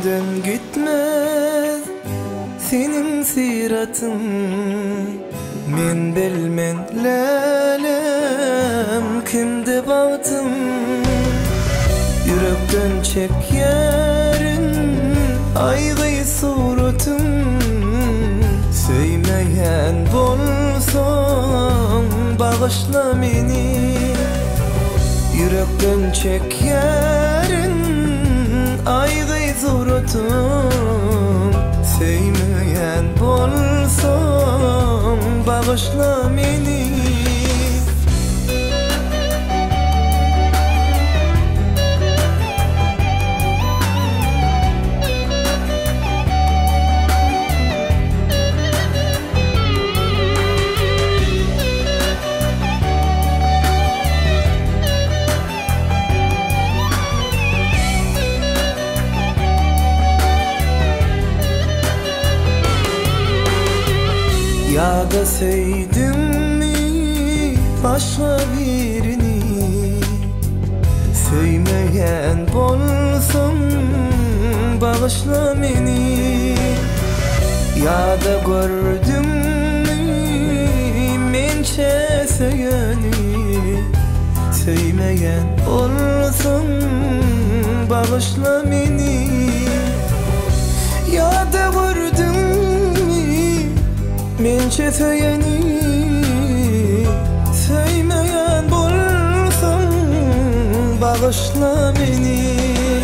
Gözümden gitmez senin siratın, Men bilmen lelem kimde bağdım yürekten çekerin aygı suratım söymeyen bolsan bağışla beni yürekten çekerin aygı suratım söymeyen bolsan bağışla beni Ya da sevdim mi başka birini söymeyen bolsam bağışla beni Ya da gördüm mi mençe söyleni söymeyen bolsam bağışla beni Ya da gördüm mençe söyleni söymeyen bolsam bağışla beni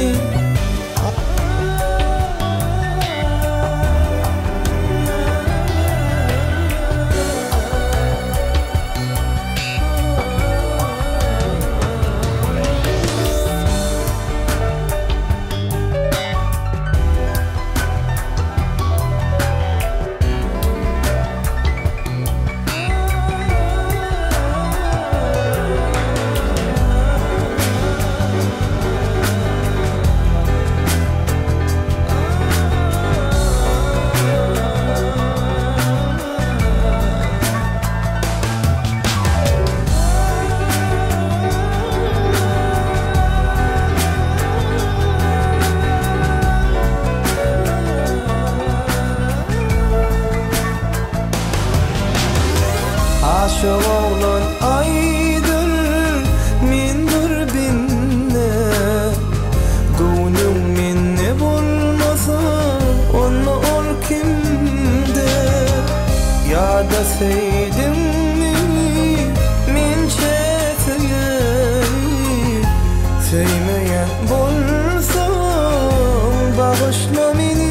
Aşık oğlan aydır mindir binne Gönlüm minne bulmasa onu ol kimde Ya da sevdim mi mençe söyleni söymeyen bolsam bağışla beni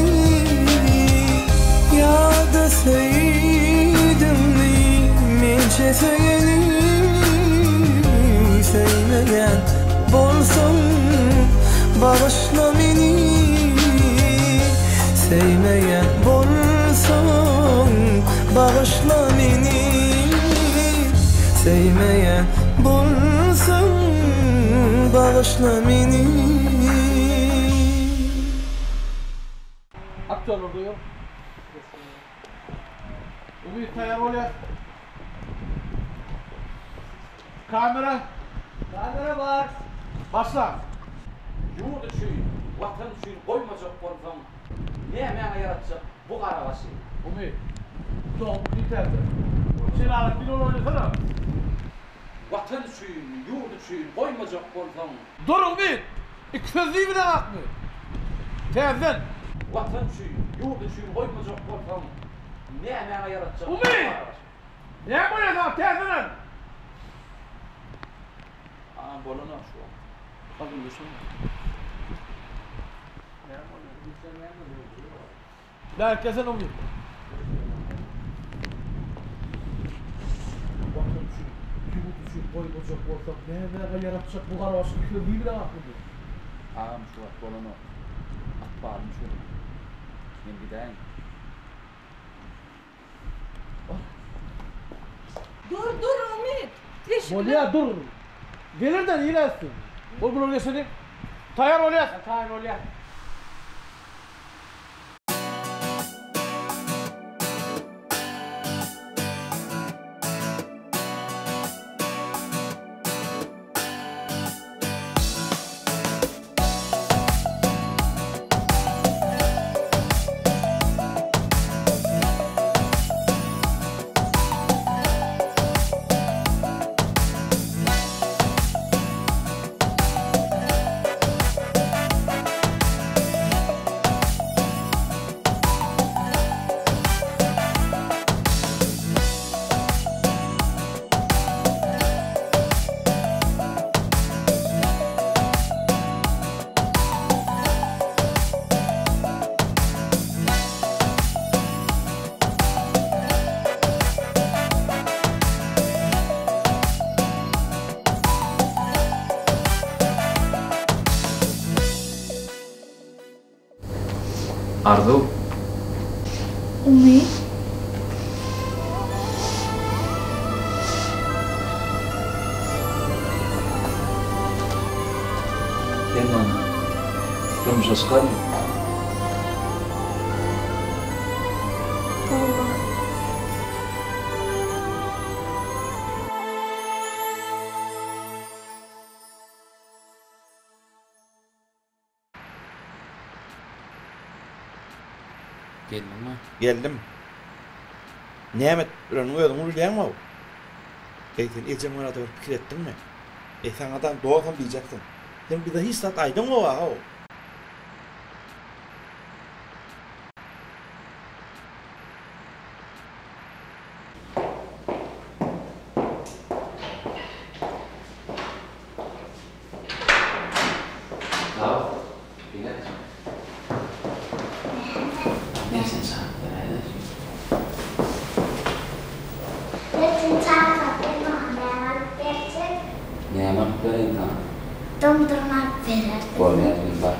Ya da sevdim mi mençe söyleni söyleyen bolsam bağışla beni sevmeyen bolsam bağışla beni sevmeyen bolsam bağışla beni Aktör oluyor. Ümit tayar oluyor. Kamera. Kamera var. Başla. Yurt üçün, vatan üçün koymacak bolsam ne emeğe yaratacak bu karabaşı. Ümit. Doğum biterdi. Sen alıp bir oynasana. Vatan üçün, yurt üçün koymacak bolsam. Dur Ümit. İki sözlüğü bile akmıyor. Tezden. Vatan üçün, yurt üçün koymacak bolsam ne emeğe yaratacak bu Ümit. karabaşı. Ne yapıyorsun tezden? Aa bolana şu an. Bakın düşün. Herkesin Ümit. Bakın şu yurt üçün koymacak bolsam ne emeğe yaratacak bu karabaşı iki sözlüğü bile akmıyor. Ağam şu an bolana. Atbarım şu. Ben gideyim. Dur dur Ümit. Teşekkür Bolya dur. Gelirden iyileşsin. Bol bol oluyorsun. Tayar oluyorsun. Tayar oluyorsun. Arzu. Umi. Hemen durmuşa çıkar mı? Geldin mi? Geldim. Nimet, buranın ödümü bilýän mi? Eyten ecem ona da bir pikir ettin mi? E sen adam doğasan diyeceksin. Sen bir de hiç sat aydın mı o? Tamam. Yine. Neyse sen. Let's talk about it. Ne var böyle tamam. Dondurma verir. Boleh bentar.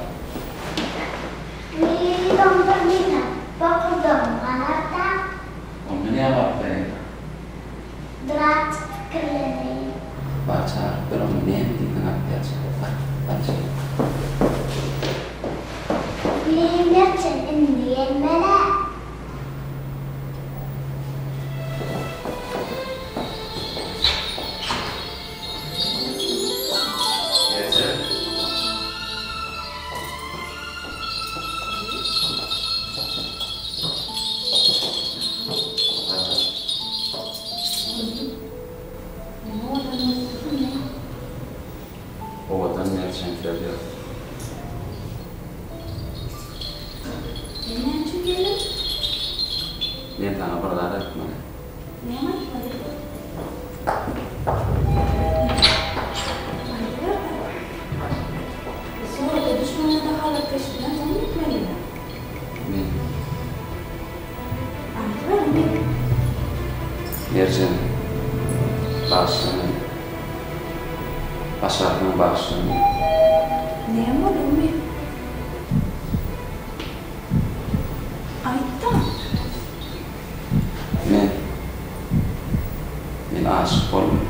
Ini dondurma. Bakın dondurma. Onu ne var böyle? Drat keleni. Baca, pero ne di tengah biasa. Baca. Ini merchant Indian mela. Ovatan merchant geliyor. Ne tane paralar etme. Merchant başını başarının başını. Ne var Umi? Ayta. Men men aşık oldum.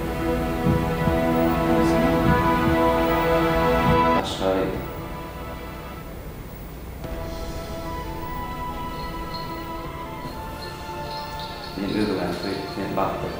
Başarı. Men öğren koy, men baktım.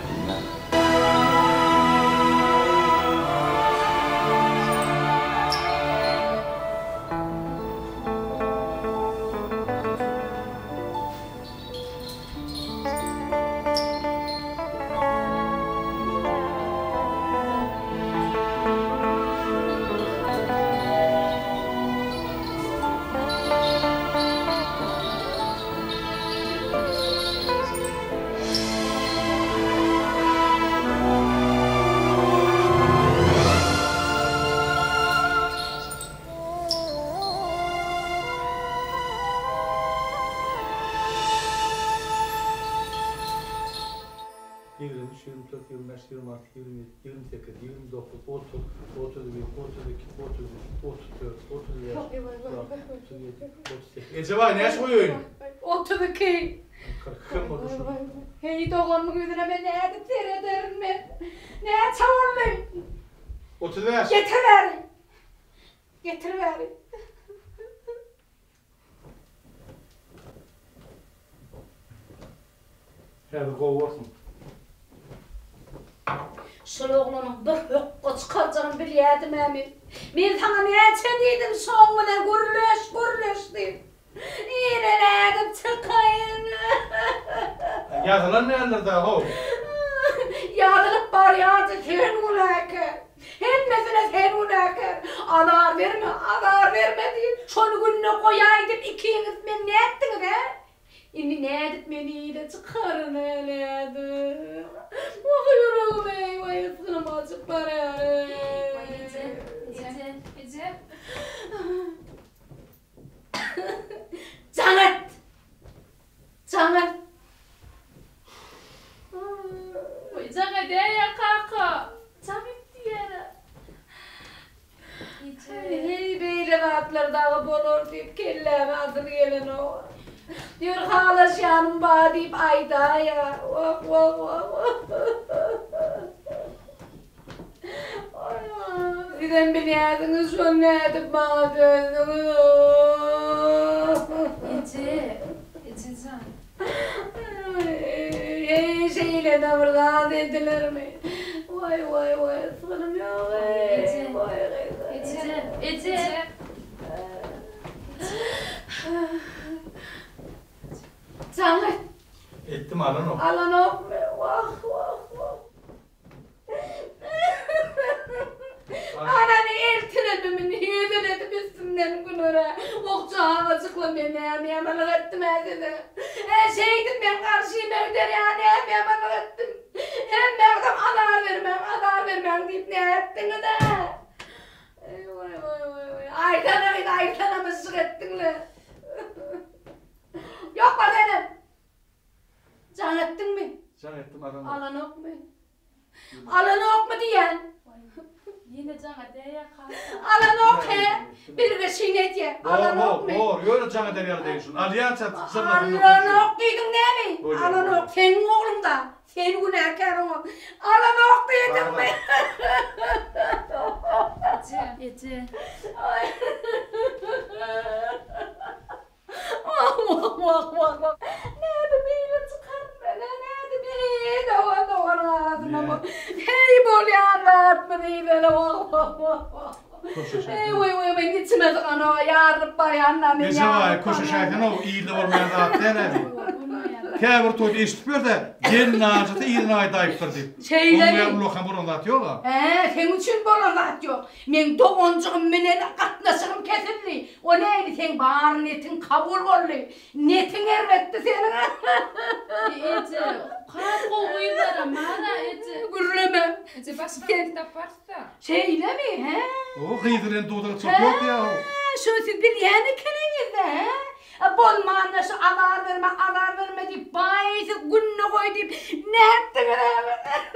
yirmi üç, yirmi dört, yirmi beş, yirmi altı, yirmi yedi, yirmi sekiz, yirmi dokuz, otuz, otuz bir, otuz iki, otuz üç, otuz dört, otuz beş, otuz yedi, otuz sekiz. Eceva ne yaş koyuyorsun? otuz iki. kırk oldu şu. Hey doğanmı gözüne ben ne edip seyrederim ben. Ne çağırmayın. otuz beş. Getir verin. Getir verin. Hadi kovuyorsun. Şaloğlanın bir hukka çıkaracağını biliyordum emin. Ben sana ne çediydim sonuna gürleş gürleş deyip. Yine ne edip çıkayım. Yazılan ne anlardı ho? Yazılıp var yazı sen ulakır. Hemmesine sen ulakır. Anar verme, anar verme deyip. Şunu gününe koyaydım ikiniz ben ne ettiniz he? Şimdi ne edip beni de çıkarın eledim. Vay yüreğim ey, vay ıskınım açık para. Vay Ecem, Ecem, Ecem. Canet! Canet! Vay Canet ya kaka. Canet diyene. Hey beyle rahatla Ýurtlar dağı bolor diýip kelläme adyr gelen o. Diyor halaşyanım ba diýip ayda ya. Vah vah vah. Sizden bilýärdiňiz şol nädip baňa döndüňiz. Ece, Ececan. Ey şeyle davran dediler mi? Vay vay vay sığınım yok. Ece, vay Ece, Ece. Canlı. Ettim alan o. Alan o. Vah vah vah. Ananı eltirebimin yüzün edip üstümden günüre. Okçağa açıkla beni hem yamalık ettim ezide. Her şeydim ben karşıyım evder yani hem yamalık ettim. Hem verdim adar vermem, adar vermem deyip ne ettin de. Vay vay vay vay. Aytana git aytana mısık ettin le. Yok mu benim? Can ettin mi? Can ettim alan o. Alan ok mu? Alan ok mu diyen? Yine cana diye kalsa. Alan ok he. Bir geçin et ye. Alan ok mu? Doğru, doğru. Öyle can eder yer değilsin. Aliyan çat. Alan ok deydin değil mi? Alan ok. Senin oğlum da. Senin günahkarın o. Alan ok deydin mi? Ece, Ece. Vah vah vah vah vah. Nerede böyle çıkart beni? Nerede böyle? Doğan doğan ağzına bak. Hey bolyan vart mı değil böyle vah vah vah vah. Hey vay vay ben gitmedi ana yardım bayanla ben Nece var koşu şeytan o iyildi olmayan da denedi. Käbir toyda eşitip de gelin ağacıda iyilin ayda ayıptır deyip. Şeyleri. Onu lokan burun atıyor da. He, sen üçün burun atıyor. Men doğuncığım menen katnaşığım kesildi. O neydi sen bağır netin kabul oldu. Netin ervetti senin. Ece, kara kovuyu var ama da Ece. Gürleme. Ece başka kitap varsa. Şeyle mi he? O kıydıren doğduğu çok yok ya. Şu siz bilýän ekeniňiz he? Bolmanda şu alar verme, alar verme deyip bayisi günne koy deyip ne ettiňiz?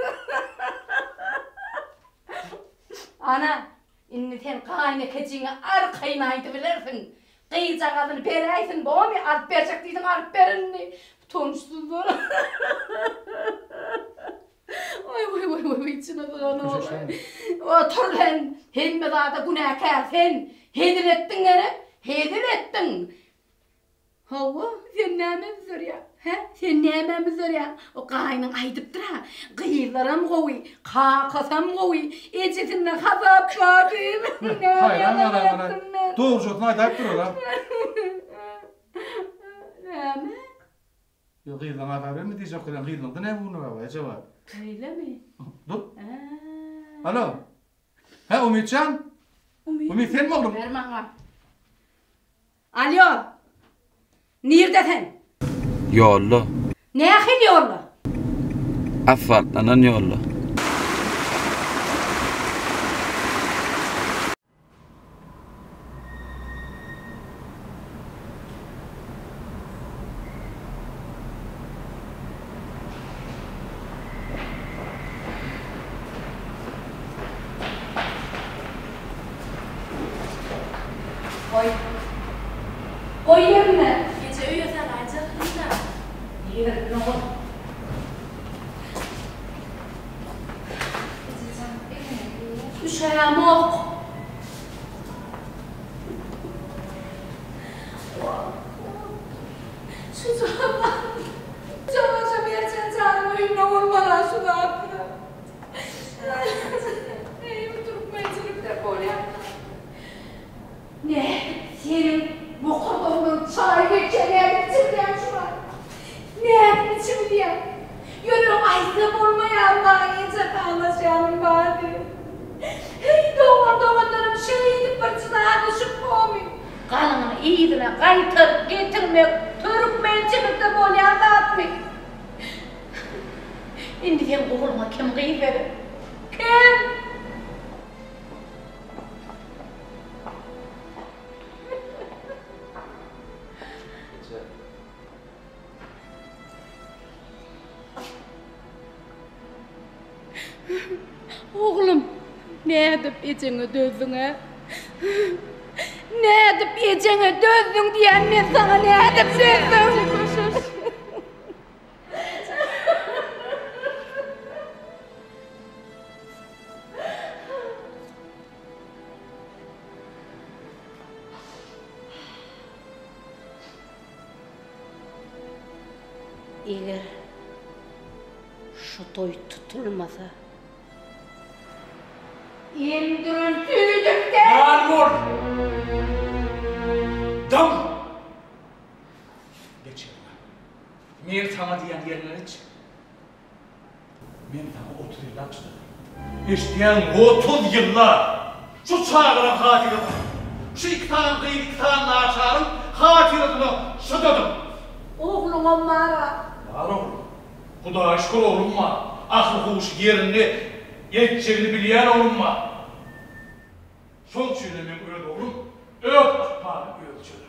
Ana, inni sen kaynakeciňe arkaýnaýdy bilersin. Kıyacak adını beräýsin, boğmi alıp berjek diýdiň alıp berenni. Tonuşsuzlar. Oy oy oy oy içine dağına ola. Otur lan, hemme dağda günahkar sen. Hedil ettin gene, hedil ettin. Hava, sen näme bizör ya? He? Sen näme bizör ya? O gaýnyň aýdypdyr ha. Gıylaram gowy, kakasam gowy, ejetinden hazap bady. Hayır, ana doğru jotuna aýdyp durur ha. Näme? Yo gıylan adar mi diýjek bilen gıylan da ne bunu var acaba? Öyle mi? Dur. Alo. Ha Umitcan? Umit. Umit sen mi oğlum? Ver bana. Alo. Neredesin? Yolla. Ne ahil yolla? Asfaltlanan yolla. Koy. Koy yerine. Gece uyuyorsan acıkınca. Yer ne olur? Üşüyem ok. Şu cana. Cana versen canım oyunla olmadan şu da atına. İyi bir durup mecburlukta böyle. Ne? Senin bu kadının çay geçene bitirden şu an. Ne biçim diye? Yürü aysam olmaya Allah'ın iyice anlaşalım bari. Hey doğan doğanlarım şeydi fırçına düşüp koymayın. Kanını iyidine kaytır getirmek, törük mençimizde böyle dağıtmayın. Şimdi sen oğluma kim kıyıverir? Kim? Oğlum, ne edip içine dözdün ha? Ne edip ecene dözdün diyen men sana ne edip dözdün? Eğer şu toy tutulmasa Emdürün tüydüm de Yağmur! Dam! Geç yanına. Men sana diyen yerine geç. Men sana otuz yıllar çıktı. İşleyen otuz yıllar. Şu çağıran hatiri var. Şu iki tane kıyım, iki tane naçarım hatiratını şıdadım. Oğlum onlara. Var oğlum. Huda şükür oğlum var. Aklı huş yerini, yetçerini bileyen oğlum var. Son söylemek öyle oğlum. Öp atmanı ölçülür.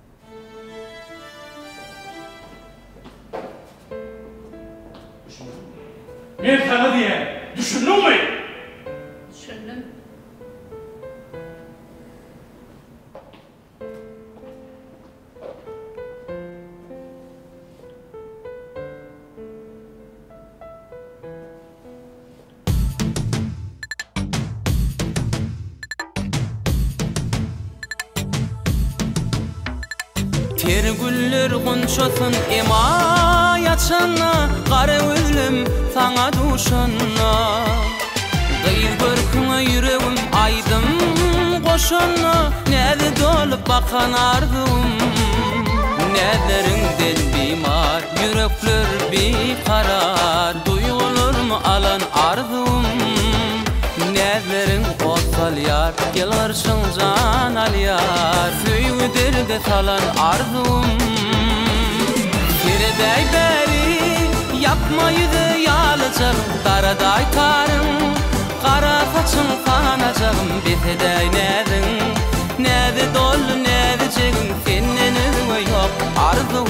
Düşündün mü? Ben sana diyen, düşündün mü? Düşündüm. Tergüller gonşasın ema yaçanna Qara özlüm sana duşanna Gıyır görküne yüreğim aydım qoşanna Näde dolup bakan ardım Näderinden bimar yürekler bir karar Duygularımı alan ardım Nädlerin otsal yar Gel arşın can al yar Söýgü derde salan arzum Kireday beri yapmaydı yalıcağım Daraday tarım Qara saçın kanacağım Beteday nädin Näde dolu näde jegin Senden özüňe yok arzum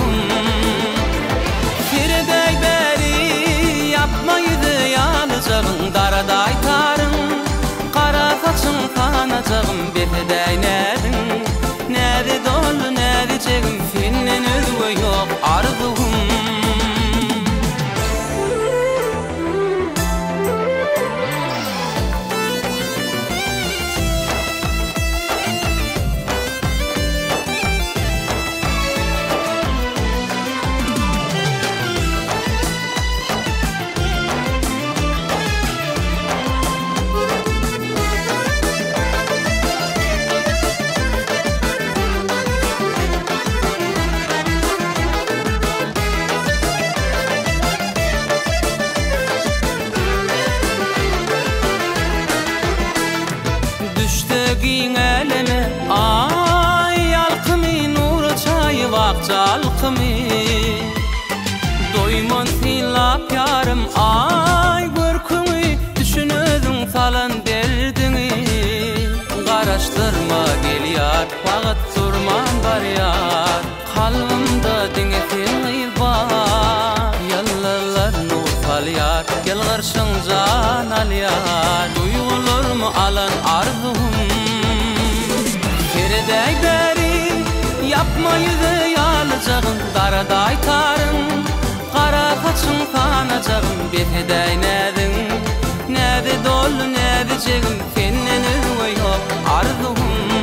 Kireday beri yapmaydı yalıcağım Daraday tarım Qara saçın kanacağım Beteday nädin Näde dolu näde jegin Senden özüňe yok arzum Çalkımı Doymon silap yarım ay görkümü Düşünödün falan derdini Qaraştırma gel yar Vaqt durman var yar Kalbimda deňetin var Yallalar nur sal yar Gel qarşın can al yar Duygularımı alan arzum Kereday beri yapmaydı yalıcağım Daraday tarım Qara saçın kanacağım Beteday nädin Näde dolu näde jegin Senden özüňe yok arzum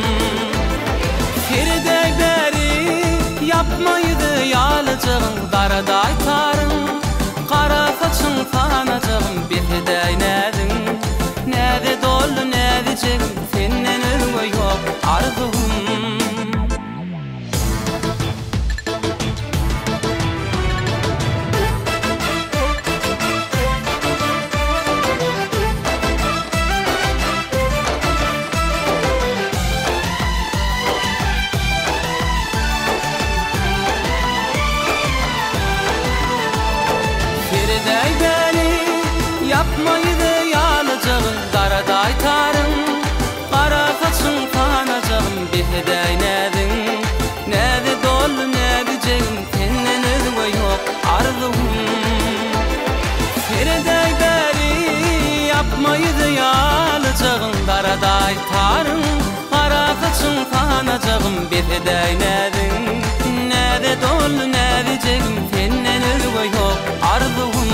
Kereday beri yapmaydı yalıcağım Daraday tarım Qara saçın kanacağım Beteday nädin Näde dolu näde jegin Senden özüňe yok arzum Yapmaydı yalıcağım Daraday tarım Qara saçın kanacağım Beteday nädin Näde dolu näde jegin Senden özüňe yok arzum Kereday beri yapmaydı yalıcağım Daraday tarım Qara açın tanacağım betedey nädin näde dol näde jegim senden özgö yok arzuum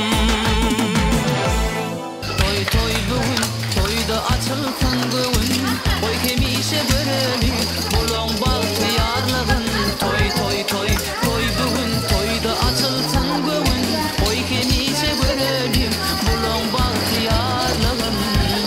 toy toy bugün toyda açılsın bugün oy kemişe böreli bulon bahtiyarlığın toy toy toy toy bugün toyda açılsın bugün oy kemişe böreli bulon bahtiyarlığın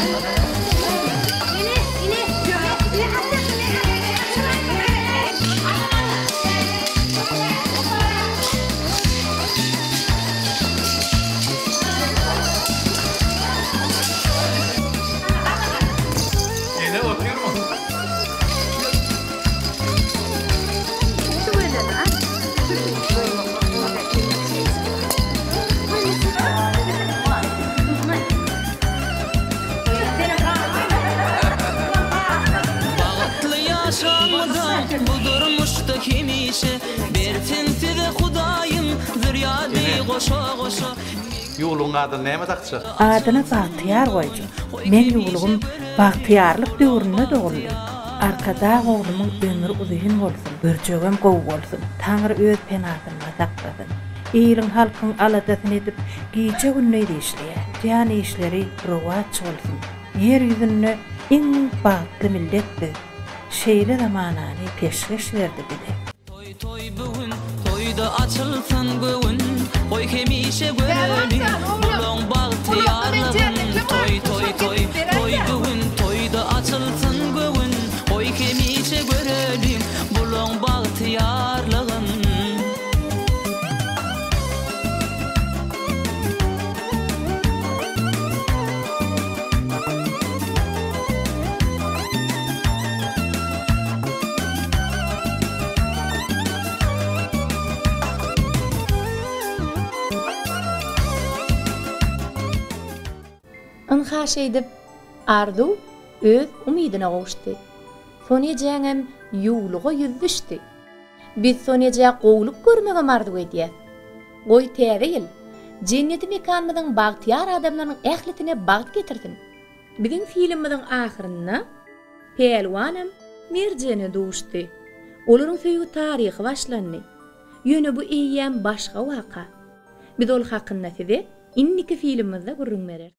Yolun adını näme takçak? Adyna Bahtiyar goýjak. Men ýolugum bahtiyarlyk döwründe doguldy. Arkada oğlumyň ömrü uzun bolsun, börjegem gow bolsun. Taňry öz penatyna saklasyn. Eýliň halkyň aladasyny edip, giýje günleri işleýär. Ýani işleri rowat bolsun. Yer ýüzünde iň bagtly milletdir. Şeýle zamanany peşkeş berdi bide. Toy toy bugün toyda açılsın bugün oy kemişe böreli bulon bahtiyarlığın toy toy toy toy bugün toyda açılsın bugün oy kemişe böreli bulon bahtiyarlığın Anhaş edip Ardu öz umidine gowuşdy. Sonyajem ýugluga ýüzüşdi. Biz sonyaja gowluk görmege mardy edýär. Goý täze jenneti mekanymyň bagtyar adamlaryň ähletine bagt getirdin. Biziň filmimiň ahyrynda Pelwanam Mirjene duşdy. Olaryň söýgü taryhy başlandy. Ýöne bu eýýän başga waka. Biz ol hakynda size inniki filmimizde görünmeler.